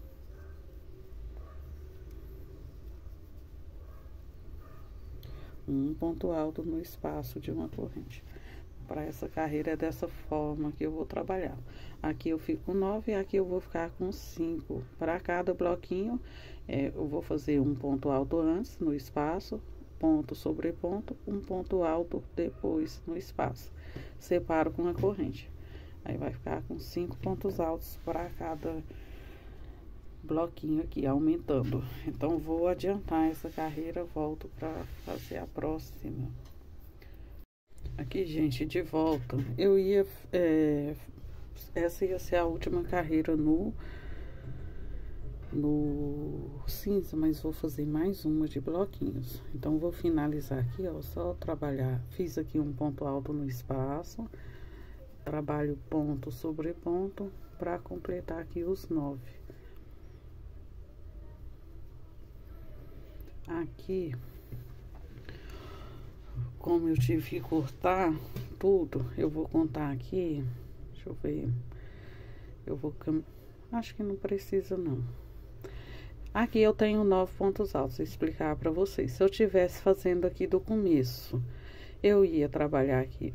um ponto alto no espaço de uma corrente. Para essa carreira é dessa forma que eu vou trabalhar. Aqui eu fico com nove, aqui eu vou ficar com cinco. Para cada bloquinho, é, eu vou fazer um ponto alto antes no espaço, ponto sobre ponto, um ponto alto depois no espaço. Separo com a corrente. Aí vai ficar com cinco pontos altos para cada bloquinho aqui, aumentando. Então, vou adiantar essa carreira, volto para fazer a próxima. Aqui, gente, de volta, eu ia, é, essa ia ser a última carreira no, no cinza, mas vou fazer mais uma de bloquinhos. Então, vou finalizar aqui, ó, só trabalhar, fiz aqui um ponto alto no espaço, trabalho ponto sobre ponto, para completar aqui os nove. Aqui, como eu tive que cortar tudo, eu vou contar aqui, deixa eu ver, eu vou, acho que não precisa não. Aqui eu tenho nove pontos altos, vou explicar para vocês. Se eu tivesse fazendo aqui do começo, eu ia trabalhar aqui,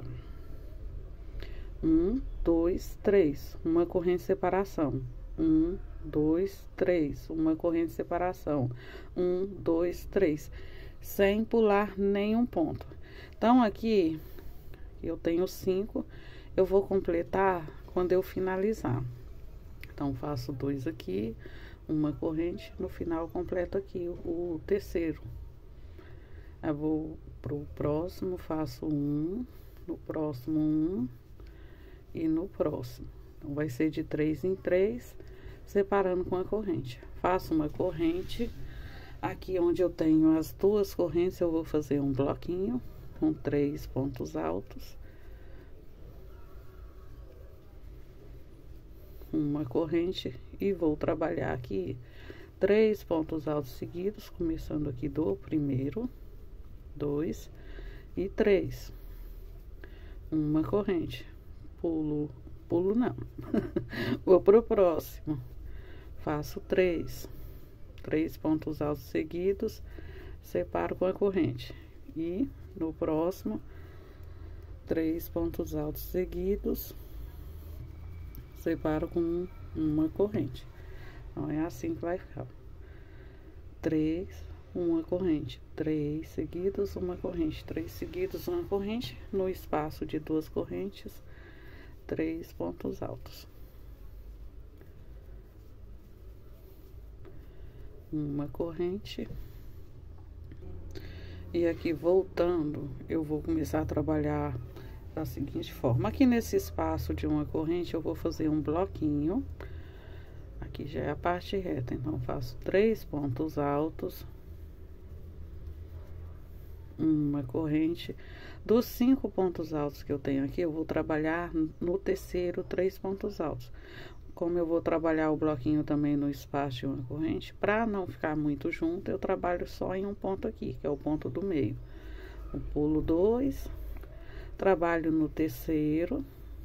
um, dois, três, uma corrente de separação, um, dois, três, uma corrente de separação, um, dois, três, sem pular nenhum ponto. Então, aqui, eu tenho cinco, eu vou completar quando eu finalizar. Então, faço dois aqui, uma corrente, no final completo aqui o, o terceiro. Eu vou pro próximo, faço um, no próximo um e no próximo. Então, vai ser de três em três, separando com a corrente. Faço uma corrente, aqui onde eu tenho as duas correntes, eu vou fazer um bloquinho com três pontos altos, uma corrente, e vou trabalhar aqui três pontos altos seguidos, começando aqui do primeiro, dois e três, uma corrente, pulo, pulo não, vou pro próximo, faço três, três pontos altos seguidos, separo com a corrente, e no próximo, três pontos altos seguidos, separo com uma corrente. Então, é assim que vai ficar. Três, uma corrente, três seguidos, uma corrente, três seguidos, uma corrente, no espaço de duas correntes, três pontos altos. Uma corrente. E aqui, voltando, eu vou começar a trabalhar da seguinte forma. Aqui nesse espaço de uma corrente, eu vou fazer um bloquinho. Aqui já é a parte reta, então faço três pontos altos, uma corrente. Dos cinco pontos altos que eu tenho aqui, eu vou trabalhar no terceiro três pontos altos. Como eu vou trabalhar o bloquinho também no espaço de uma corrente, para não ficar muito junto, eu trabalho só em um ponto aqui, que é o ponto do meio. Eu pulo dois, trabalho no terceiro,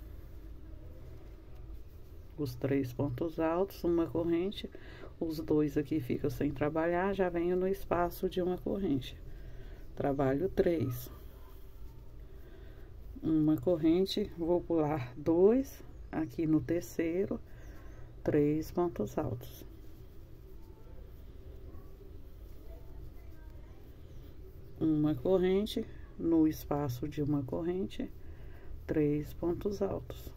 os três pontos altos, uma corrente, os dois aqui ficam sem trabalhar, já venho no espaço de uma corrente. Trabalho três, uma corrente, vou pular dois, aqui no terceiro, três pontos altos. Uma corrente, no espaço de uma corrente, três pontos altos.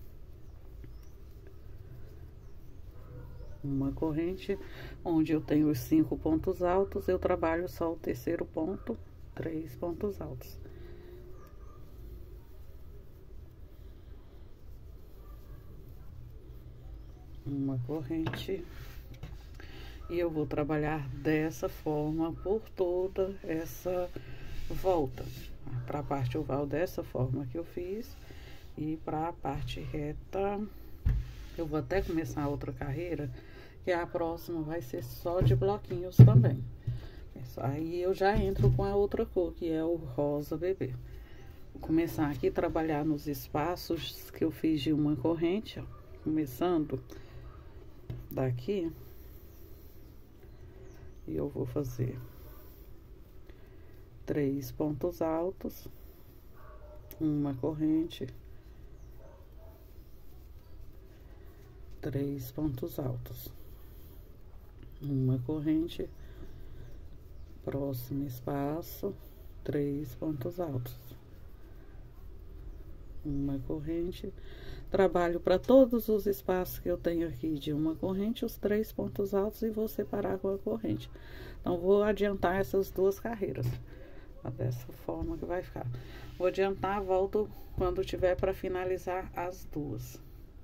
Uma corrente, onde eu tenho os cinco pontos altos, eu trabalho só o terceiro ponto, três pontos altos. Uma corrente, e eu vou trabalhar dessa forma por toda essa volta, para a parte oval dessa forma que eu fiz, e para a parte reta eu vou até começar outra carreira, que a próxima vai ser só de bloquinhos também. Aí eu já entro com a outra cor, que é o rosa bebê. Vou começar aqui a trabalhar nos espaços que eu fiz de uma corrente, ó, começando daqui, e eu vou fazer três pontos altos, uma corrente, três pontos altos, uma corrente, próximo espaço, três pontos altos, uma corrente. Trabalho para todos os espaços que eu tenho aqui de uma corrente, os três pontos altos, e vou separar com a corrente. Então, vou adiantar essas duas carreiras, dessa forma que vai ficar. Vou adiantar, volto quando tiver para finalizar as duas.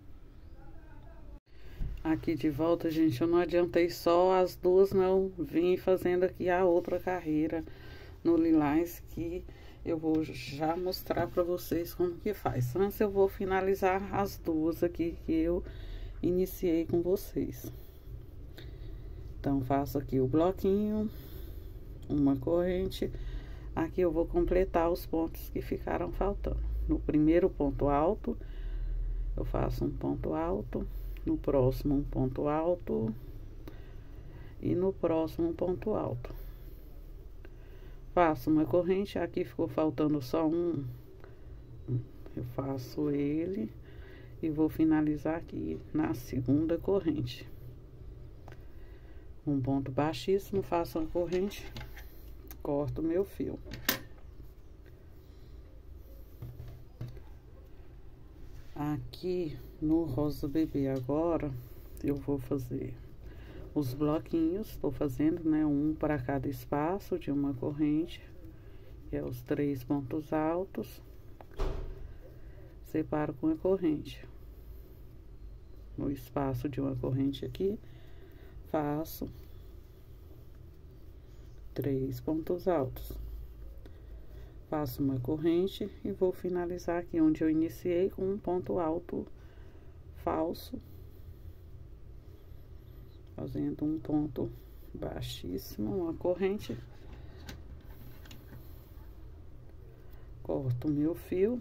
Aqui de volta, gente, eu não adiantei só as duas, não. Vim fazendo aqui a outra carreira no lilás, que eu vou já mostrar para vocês como que faz. Antes eu vou finalizar as duas aqui que eu iniciei com vocês. Então, faço aqui o bloquinho, uma corrente. Aqui eu vou completar os pontos que ficaram faltando. No primeiro ponto alto, eu faço um ponto alto. No próximo, um ponto alto. E no próximo, um ponto alto. Faço uma corrente, aqui ficou faltando só um, eu faço ele e vou finalizar aqui na segunda corrente. Um ponto baixíssimo, faço uma corrente, corto meu fio. Aqui no rosa bebê agora, eu vou fazer os bloquinhos, estou fazendo, né, um para cada espaço de uma corrente, que é os três pontos altos, separo com a corrente. No espaço de uma corrente aqui, faço três pontos altos, faço uma corrente e vou finalizar aqui onde eu iniciei com um ponto alto falso, fazendo um ponto baixíssimo, uma corrente, corto meu fio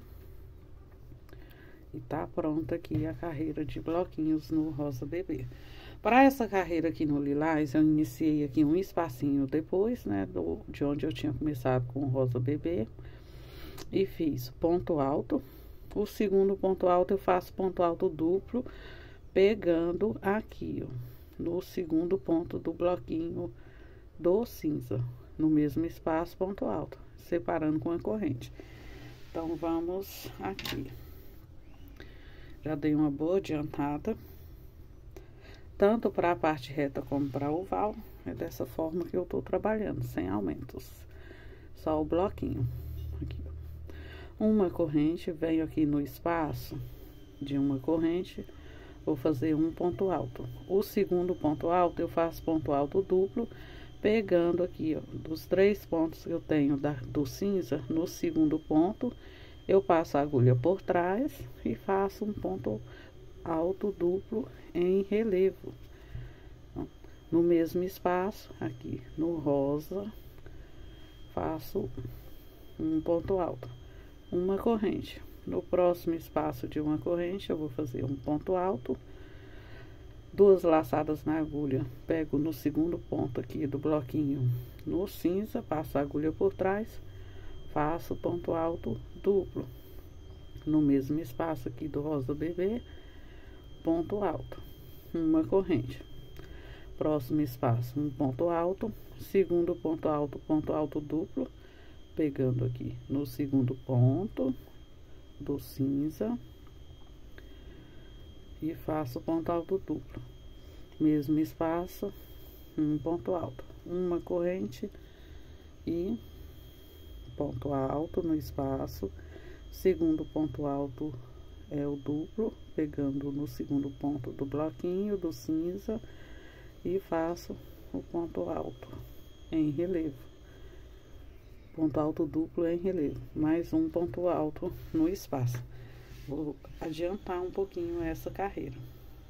e tá pronta aqui a carreira de bloquinhos no rosa bebê. Para essa carreira aqui no lilás, eu iniciei aqui um espacinho depois, né, do, de onde eu tinha começado com o rosa bebê, e fiz ponto alto. O segundo ponto alto eu faço ponto alto duplo, pegando aqui, ó, no segundo ponto do bloquinho do cinza, no mesmo espaço, ponto alto, separando com a corrente. Então, vamos aqui. Já dei uma boa adiantada, tanto para a parte reta como para o oval. É dessa forma que eu tô trabalhando, sem aumentos, só o bloquinho. Aqui, uma corrente, venho aqui no espaço de uma corrente, vou fazer um ponto alto. O segundo ponto alto, eu faço ponto alto duplo, pegando aqui, ó, dos três pontos que eu tenho da, do cinza, no segundo ponto, eu passo a agulha por trás e faço um ponto alto duplo em relevo. No mesmo espaço, aqui no rosa, faço um ponto alto, uma corrente. No próximo espaço de uma corrente, eu vou fazer um ponto alto, duas laçadas na agulha, pego no segundo ponto aqui do bloquinho no cinza, passo a agulha por trás, faço ponto alto duplo. No mesmo espaço aqui do rosa bebê, ponto alto, uma corrente. Próximo espaço, um ponto alto, segundo ponto alto, ponto alto duplo, pegando aqui no segundo ponto do cinza e faço ponto alto duplo. Mesmo espaço, um ponto alto, uma corrente e ponto alto no espaço. Segundo ponto alto é o duplo, pegando no segundo ponto do bloquinho do cinza e faço o ponto alto em relevo, ponto alto duplo em relevo, mais um ponto alto no espaço. Vou adiantar um pouquinho essa carreira.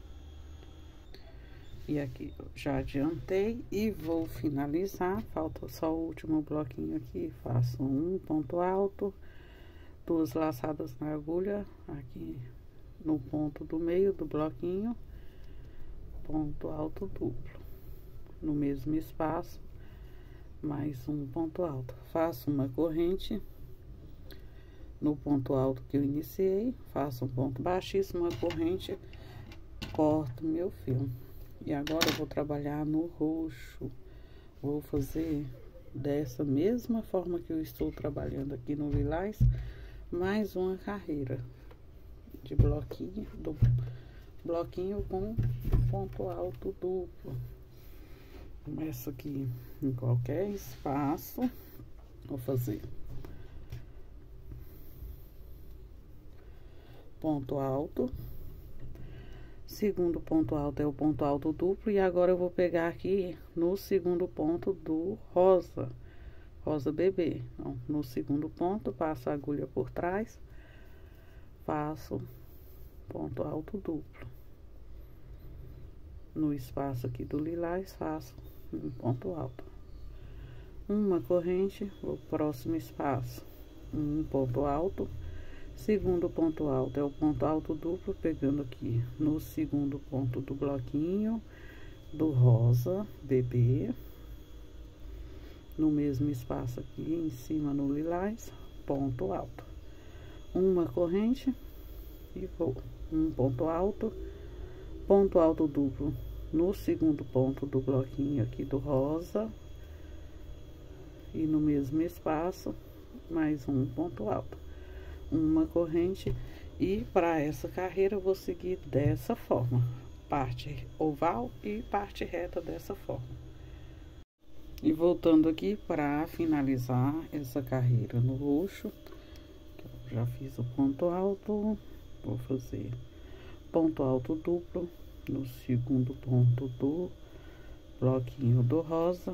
E aqui eu já adiantei e vou finalizar, falta só o último bloquinho aqui, faço um ponto alto, duas laçadas na agulha aqui no ponto do meio do bloquinho, ponto alto duplo, no mesmo espaço, mais um ponto alto, faço uma corrente no ponto alto que eu iniciei, faço um ponto baixíssimo, uma corrente, corto meu fio. E agora eu vou trabalhar no roxo, vou fazer dessa mesma forma que eu estou trabalhando aqui no lilás, mais uma carreira de bloquinho, do bloquinho com ponto alto duplo. Começo aqui em qualquer espaço, vou fazer ponto alto, segundo ponto alto é o ponto alto duplo, e agora eu vou pegar aqui no segundo ponto do rosa, rosa bebê. Então, no segundo ponto, passo a agulha por trás, faço ponto alto duplo. No espaço aqui do lilás, faço um ponto alto, uma corrente, o próximo espaço, um ponto alto, segundo ponto alto é o ponto alto duplo, pegando aqui no segundo ponto do bloquinho do rosa bebê, no mesmo espaço aqui em cima no lilás, ponto alto, uma corrente e vou um ponto alto, ponto alto duplo no segundo ponto do bloquinho aqui do rosa e no mesmo espaço mais um ponto alto, uma corrente. E para essa carreira eu vou seguir dessa forma, parte oval e parte reta dessa forma. E voltando aqui para finalizar essa carreira no roxo, já fiz o ponto alto, vou fazer ponto alto duplo no segundo ponto do bloquinho do rosa,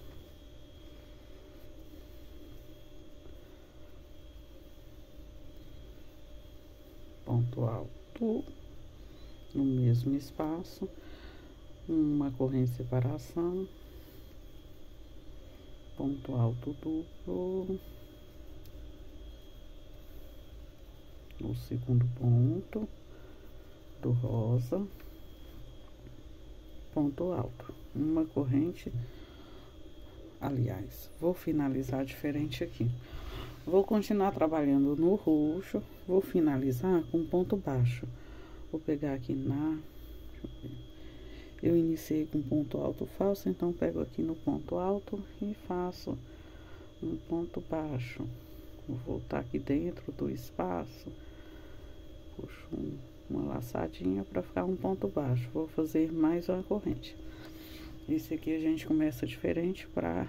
ponto alto no mesmo espaço, uma corrente de separação, ponto alto duplo no segundo ponto do rosa, ponto alto, uma corrente. Aliás, vou finalizar diferente aqui. Vou continuar trabalhando no roxo, vou finalizar com ponto baixo. Vou pegar aqui na... Eu iniciei com ponto alto falso, então pego aqui no ponto alto e faço um ponto baixo. Vou voltar aqui dentro do espaço, puxo um, uma laçadinha para ficar um ponto baixo. Vou fazer mais uma corrente. Esse aqui a gente começa diferente para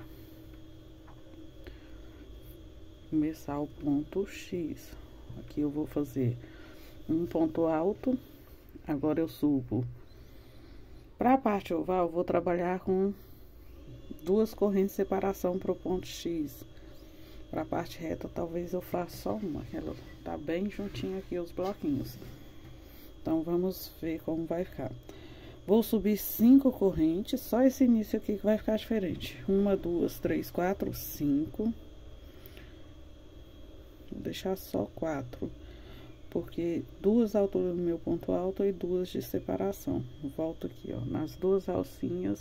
começar o ponto X. Aqui eu vou fazer um ponto alto, agora eu subo. Para a parte oval, eu vou trabalhar com duas correntes de separação para o ponto X. Para a parte reta, talvez eu faça só uma, que ela tá bem juntinho aqui os bloquinhos. Então, vamos ver como vai ficar. Vou subir cinco correntes, só esse início aqui que vai ficar diferente. Uma, duas, três, quatro, cinco. Vou deixar só quatro, porque duas alturas no meu ponto alto e duas de separação. Volto aqui, ó, nas duas alcinhas,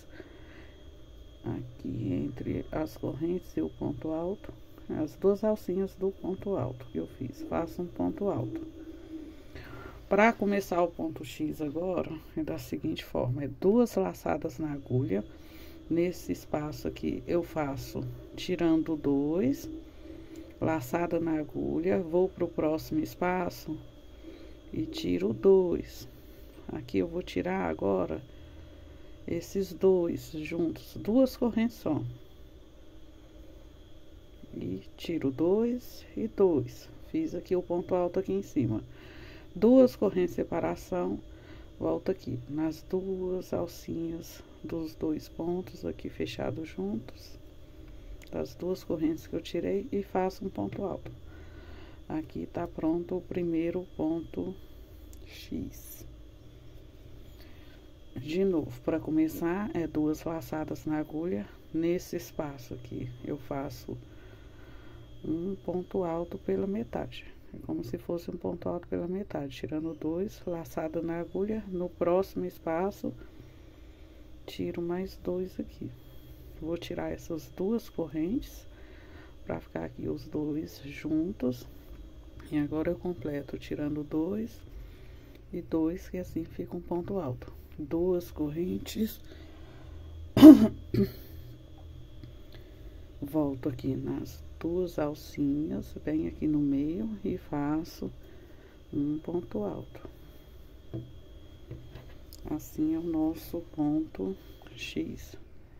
aqui entre as correntes e o ponto alto. As duas alcinhas do ponto alto que eu fiz, faço um ponto alto. Para começar o ponto X agora, é da seguinte forma: é duas laçadas na agulha. Nesse espaço aqui eu faço tirando dois, laçada na agulha, vou pro próximo espaço e tiro dois. Aqui eu vou tirar agora esses dois juntos, duas correntes só. E tiro dois e dois. Fiz aqui o ponto alto aqui em cima. Duas correntes de separação, volto aqui nas duas alcinhas dos dois pontos aqui fechados juntos, das duas correntes que eu tirei, e faço um ponto alto. Aqui tá pronto o primeiro ponto X. De novo, para começar, é duas laçadas na agulha. Nesse espaço aqui eu faço um ponto alto pela metade, é como se fosse um ponto alto pela metade, tirando dois, laçada na agulha. No próximo espaço tiro mais dois aqui. Vou tirar essas duas correntes para ficar aqui os dois juntos, e agora eu completo tirando dois e dois, que assim fica um ponto alto. Duas correntes. Volto aqui nas duas alcinhas, bem aqui no meio, e faço um ponto alto. Assim é o nosso ponto X.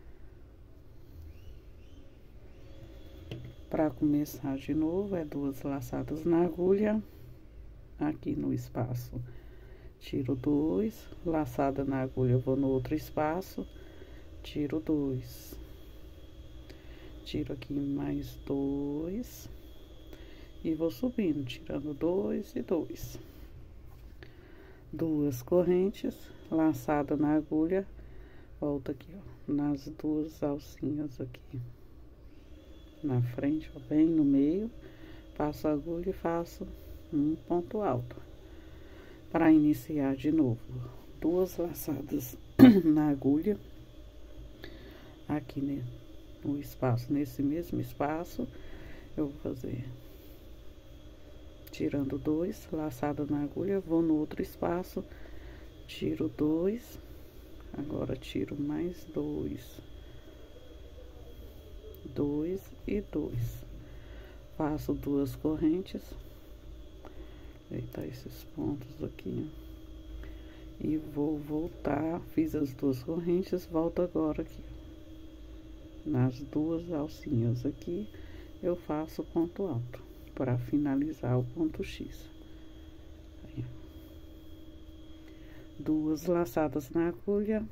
Para começar de novo, é duas laçadas na agulha, aqui no espaço tiro dois, laçada na agulha, eu vou no outro espaço, tiro dois. Tiro aqui mais dois e vou subindo, tirando dois e dois. Duas correntes, laçada na agulha, volto aqui, ó, nas duas alcinhas aqui na frente, ó, bem no meio, passo a agulha e faço um ponto alto. Para iniciar de novo, duas laçadas na agulha, aqui, né? O espaço, nesse mesmo espaço, eu vou fazer tirando dois, laçada na agulha, vou no outro espaço, tiro dois, agora tiro mais dois, dois e dois, faço duas correntes, deitar esses pontos aqui, e vou voltar, fiz as duas correntes, volto agora aqui. Nas duas alcinhas aqui, eu faço ponto alto para finalizar o ponto X. Aí, duas laçadas na agulha.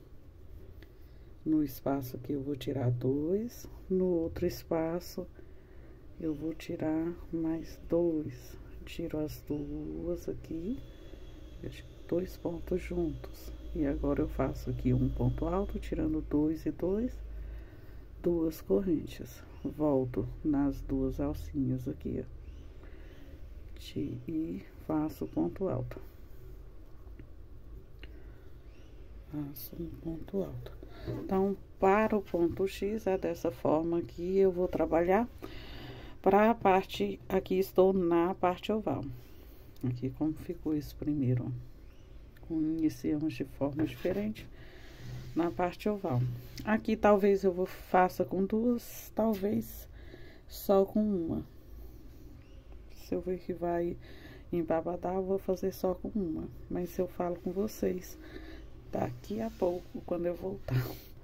No espaço aqui eu vou tirar dois, no outro espaço eu vou tirar mais dois. Tiro as duas aqui, dois pontos juntos. E agora eu faço aqui um ponto alto, tirando dois e dois. Duas correntes, volto nas duas alcinhas aqui, ó, e faço ponto alto, faço um ponto alto. Então, para o ponto X, é dessa forma que eu vou trabalhar. Para a parte, aqui estou na parte oval, aqui como ficou isso primeiro, ó. Iniciamos de forma diferente na parte oval. Aqui talvez eu vou faça com duas, talvez só com uma. Se eu ver que vai embabadar, eu vou fazer só com uma. Mas eu falo com vocês daqui a pouco, quando eu voltar.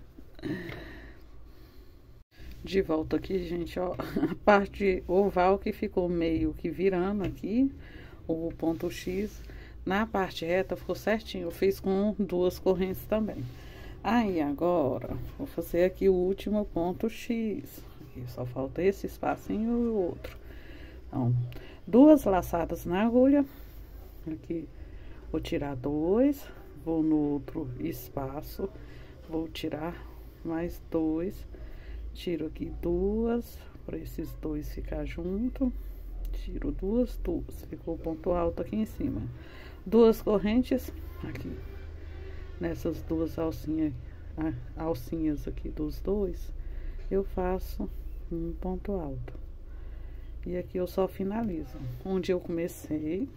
De volta aqui, gente, ó, a parte oval que ficou meio que virando aqui, o ponto X, na parte reta ficou certinho. Eu fiz com duas correntes também. Aí, agora, vou fazer aqui o último ponto X. Aqui só falta esse espacinho e o outro. Então, duas laçadas na agulha. Aqui, vou tirar dois. Vou no outro espaço. Vou tirar mais dois. Tiro aqui duas, para esses dois ficar junto. Tiro duas, duas. Ficou o ponto alto aqui em cima. Duas correntes aqui. Nessas duas alcinhas, alcinhas aqui dos dois, eu faço um ponto alto. E aqui eu só finalizo. Onde eu comecei,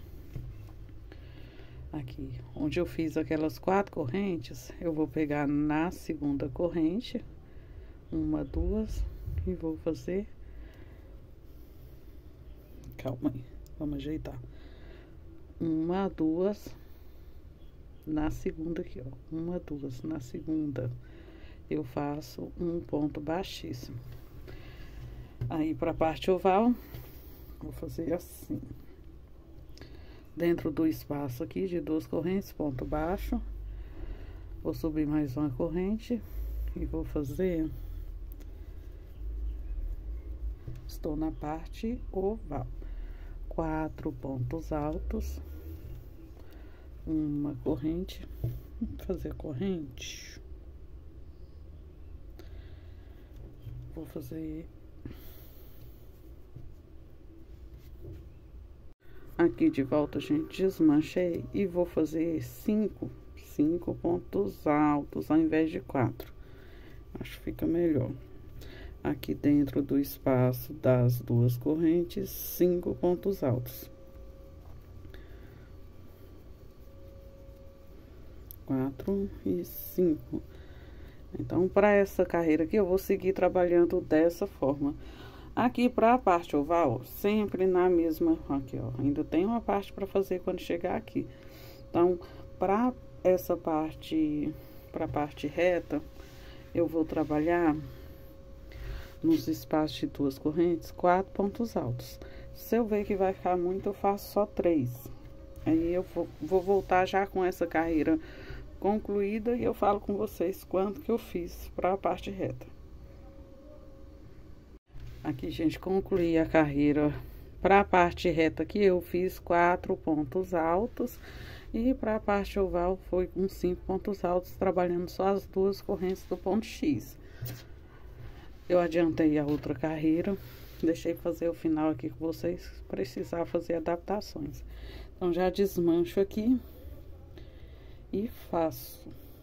aqui, onde eu fiz aquelas quatro correntes, eu vou pegar na segunda corrente, uma, duas, e vou fazer... Calma aí, vamos ajeitar. Uma, duas... Na segunda aqui, ó, uma, duas, na segunda, eu faço um ponto baixíssimo. Aí, pra parte oval, vou fazer assim. Dentro do espaço aqui de duas correntes, ponto baixo, vou subir mais uma corrente e vou fazer... Estou na parte oval. Quatro pontos altos. Uma corrente, vou fazer corrente, vou fazer aqui de volta, gente, desmanchei e vou fazer cinco, cinco pontos altos ao invés de quatro, acho que fica melhor. Aqui dentro do espaço das duas correntes, cinco pontos altos. Quatro e cinco. Então, para essa carreira aqui, eu vou seguir trabalhando dessa forma. Aqui, para a parte oval, sempre na mesma... Aqui, ó, ainda tem uma parte para fazer quando chegar aqui. Então, para essa parte, para a parte reta, eu vou trabalhar nos espaços de duas correntes, quatro pontos altos. Se eu ver que vai ficar muito, eu faço só três. Aí, eu vou, vou voltar já com essa carreira concluída e eu falo com vocês quanto que eu fiz para a parte reta. Aqui, gente, concluí a carreira para a parte reta aqui, eu fiz quatro pontos altos e para a parte oval foi com cinco pontos altos, trabalhando só as duas correntes do ponto X. Eu adiantei a outra carreira, deixei fazer o final aqui com vocês, precisar fazer adaptações. Então, já desmancho aqui e faço.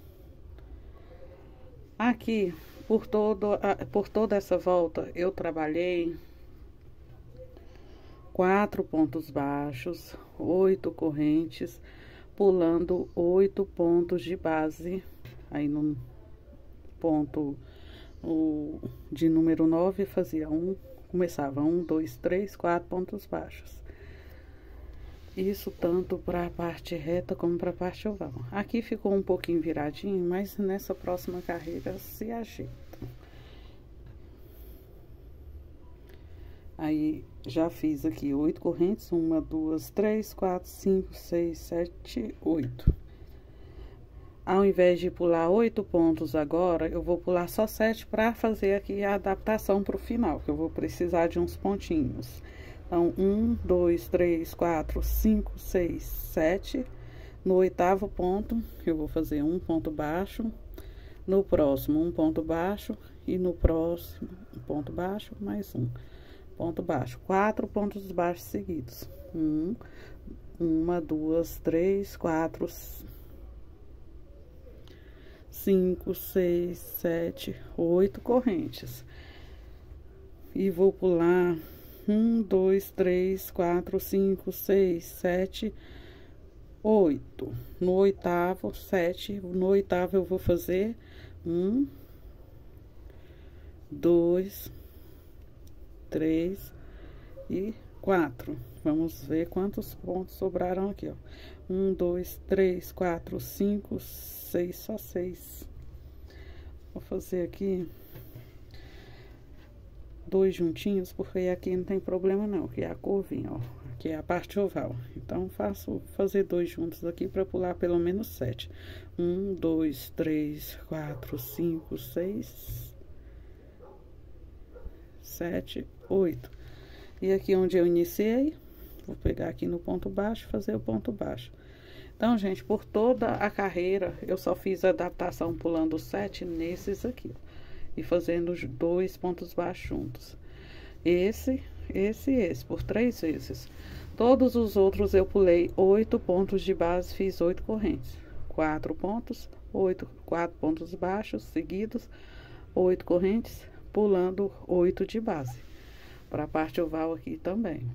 Aqui, por, todo, por toda essa volta, eu trabalhei quatro pontos baixos, oito correntes, pulando oito pontos de base. Aí, no ponto o, de número nove, fazia um, começava um, dois, três, quatro pontos baixos. Isso tanto para a parte reta como para a parte oval. Aqui ficou um pouquinho viradinho, mas nessa próxima carreira se ajeita. Aí, já fiz aqui oito correntes, uma, duas, três, quatro, cinco, seis, sete, oito. Ao invés de pular oito pontos agora, eu vou pular só sete para fazer aqui a adaptação para o final, que eu vou precisar de uns pontinhos. Então, um, dois, três, quatro, cinco, seis, sete. No oitavo ponto, eu vou fazer um ponto baixo. No próximo, um ponto baixo. E no próximo, um ponto baixo, mais um ponto baixo. Quatro pontos baixos seguidos. Um, uma, duas, três, quatro, cinco, seis, sete, oito correntes. E vou pular... Um, dois, três, quatro, cinco, seis, sete, oito. No oitavo, sete. No oitavo, eu vou fazer um, dois, três e quatro. Vamos ver quantos pontos sobraram aqui, ó. Um, dois, três, quatro, cinco, seis, só seis. Vou fazer aqui dois juntinhos, porque aqui não tem problema não, que é a curvinha, ó. que é a parte oval. Então, faço fazer dois juntos aqui para pular pelo menos sete. Um, dois, três, quatro, cinco, seis, sete, oito. E aqui onde eu iniciei, vou pegar aqui no ponto baixo, fazer o ponto baixo. Então, gente, por toda a carreira, eu só fiz a adaptação pulando sete nesses aqui, ó, e fazendo os dois pontos baixos juntos. Esse, esse e esse, por três vezes. Todos os outros eu pulei oito pontos de base, fiz oito correntes. Quatro pontos, oito, quatro pontos baixos seguidos, oito correntes, pulando oito de base. Para a parte oval aqui também.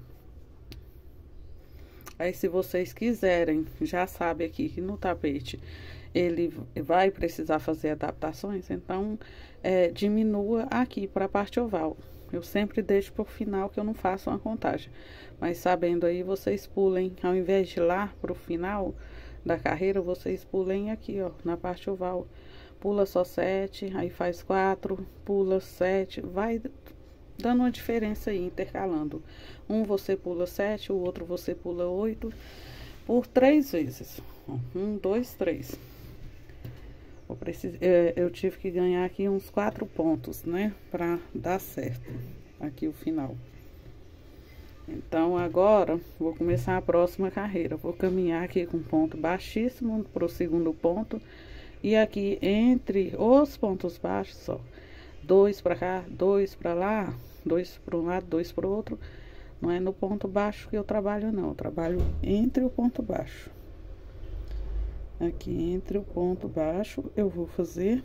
Aí, se vocês quiserem, já sabe aqui que no tapete ele vai precisar fazer adaptações, então é, diminua aqui para a parte oval. Eu sempre deixo para o final que eu não faço uma contagem. Mas sabendo aí, vocês pulem, ao invés de ir lá para o final da carreira, vocês pulem aqui, ó, na parte oval. Pula só sete, aí faz quatro, pula sete, vai dando uma diferença aí, intercalando. Um você pula sete, o outro você pula oito, por três vezes. Um, dois, três. Eu, preciso, eu tive que ganhar aqui uns quatro pontos, né? Pra dar certo aqui o final. Então, agora, vou começar a próxima carreira. Vou caminhar aqui com ponto baixíssimo pro segundo ponto. E aqui, entre os pontos baixos, ó, dois pra cá, dois pra lá, dois para um lado, dois para o outro. Não é no ponto baixo que eu trabalho, não. Eu trabalho entre o ponto baixo. Aqui entre o ponto baixo, eu vou fazer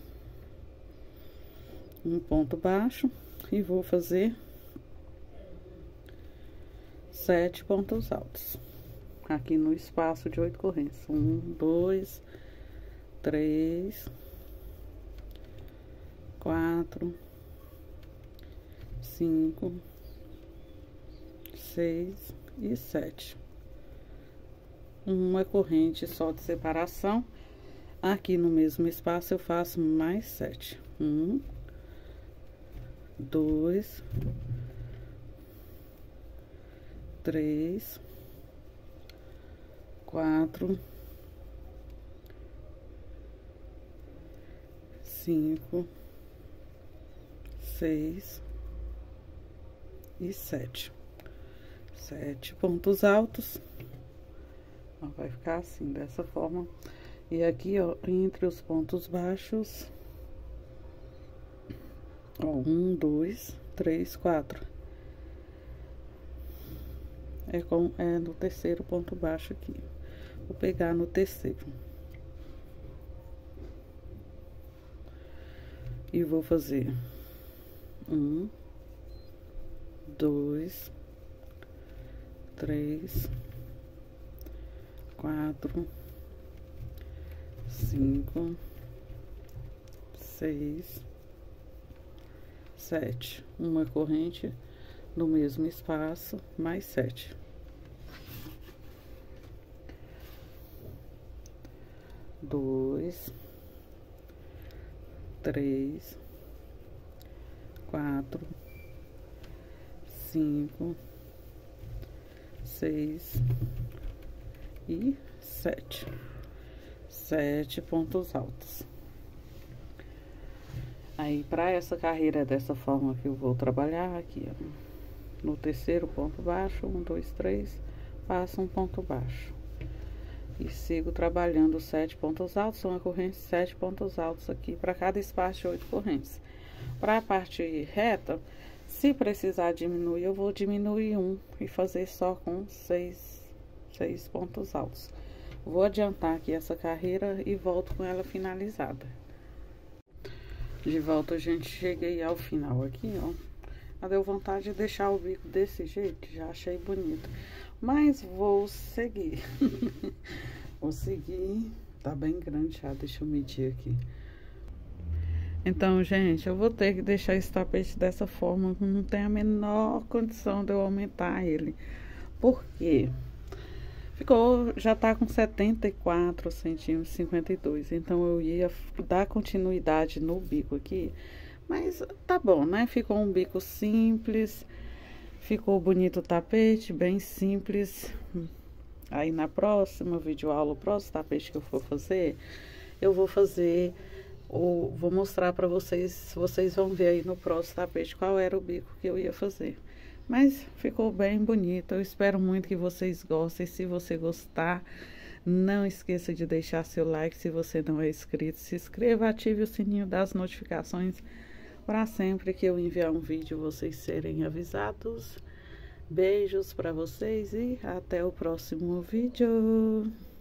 um ponto baixo e vou fazer sete pontos altos. Aqui no espaço de oito correntes. Um, dois, três, quatro, cinco, seis e sete. Uma corrente só de separação. Aqui no mesmo espaço eu faço mais sete. Um, dois, três, quatro, cinco, seis e sete. Sete pontos altos. Ó, vai ficar assim, dessa forma. E aqui, ó, entre os pontos baixos, ó, um, dois, três, quatro. É, com, é no terceiro ponto baixo aqui. Vou pegar no terceiro. E vou fazer um, dois, três, quatro, cinco, seis, sete. Uma corrente no mesmo espaço, mais sete. Dois, três, quatro, cinco, seis e sete. Sete pontos altos. Aí, para essa carreira dessa forma que eu vou trabalhar aqui, ó, no terceiro ponto baixo, um, dois, três, passo um ponto baixo e sigo trabalhando sete pontos altos, uma corrente, sete pontos altos aqui para cada espaço de oito correntes. Para a parte reta, se precisar diminuir, eu vou diminuir um e fazer só com seis, seis pontos altos. Vou adiantar aqui essa carreira e volto com ela finalizada. De volta, gente, cheguei ao final aqui, ó. Deu vontade de deixar o bico desse jeito, já achei bonito. Mas vou seguir. Vou seguir. Tá bem grande já, deixa eu medir aqui. Então, gente, eu vou ter que deixar esse tapete dessa forma. Não tem a menor condição de eu aumentar ele. Por quê? Ficou, já tá com setenta e quatro centímetros, cinquenta e dois. Então, eu ia dar continuidade no bico aqui. Mas tá bom, né? Ficou um bico simples. Ficou bonito o tapete, bem simples. Aí na próxima videoaula, o próximo tapete que eu for fazer, eu vou fazer, ou vou mostrar pra vocês, vocês vão ver aí no próximo tapete qual era o bico que eu ia fazer. Mas ficou bem bonito, eu espero muito que vocês gostem. Se você gostar, não esqueça de deixar seu like. Se você não é inscrito, se inscreva, ative o sininho das notificações para sempre que eu enviar um vídeo vocês serem avisados. Beijos para vocês e até o próximo vídeo.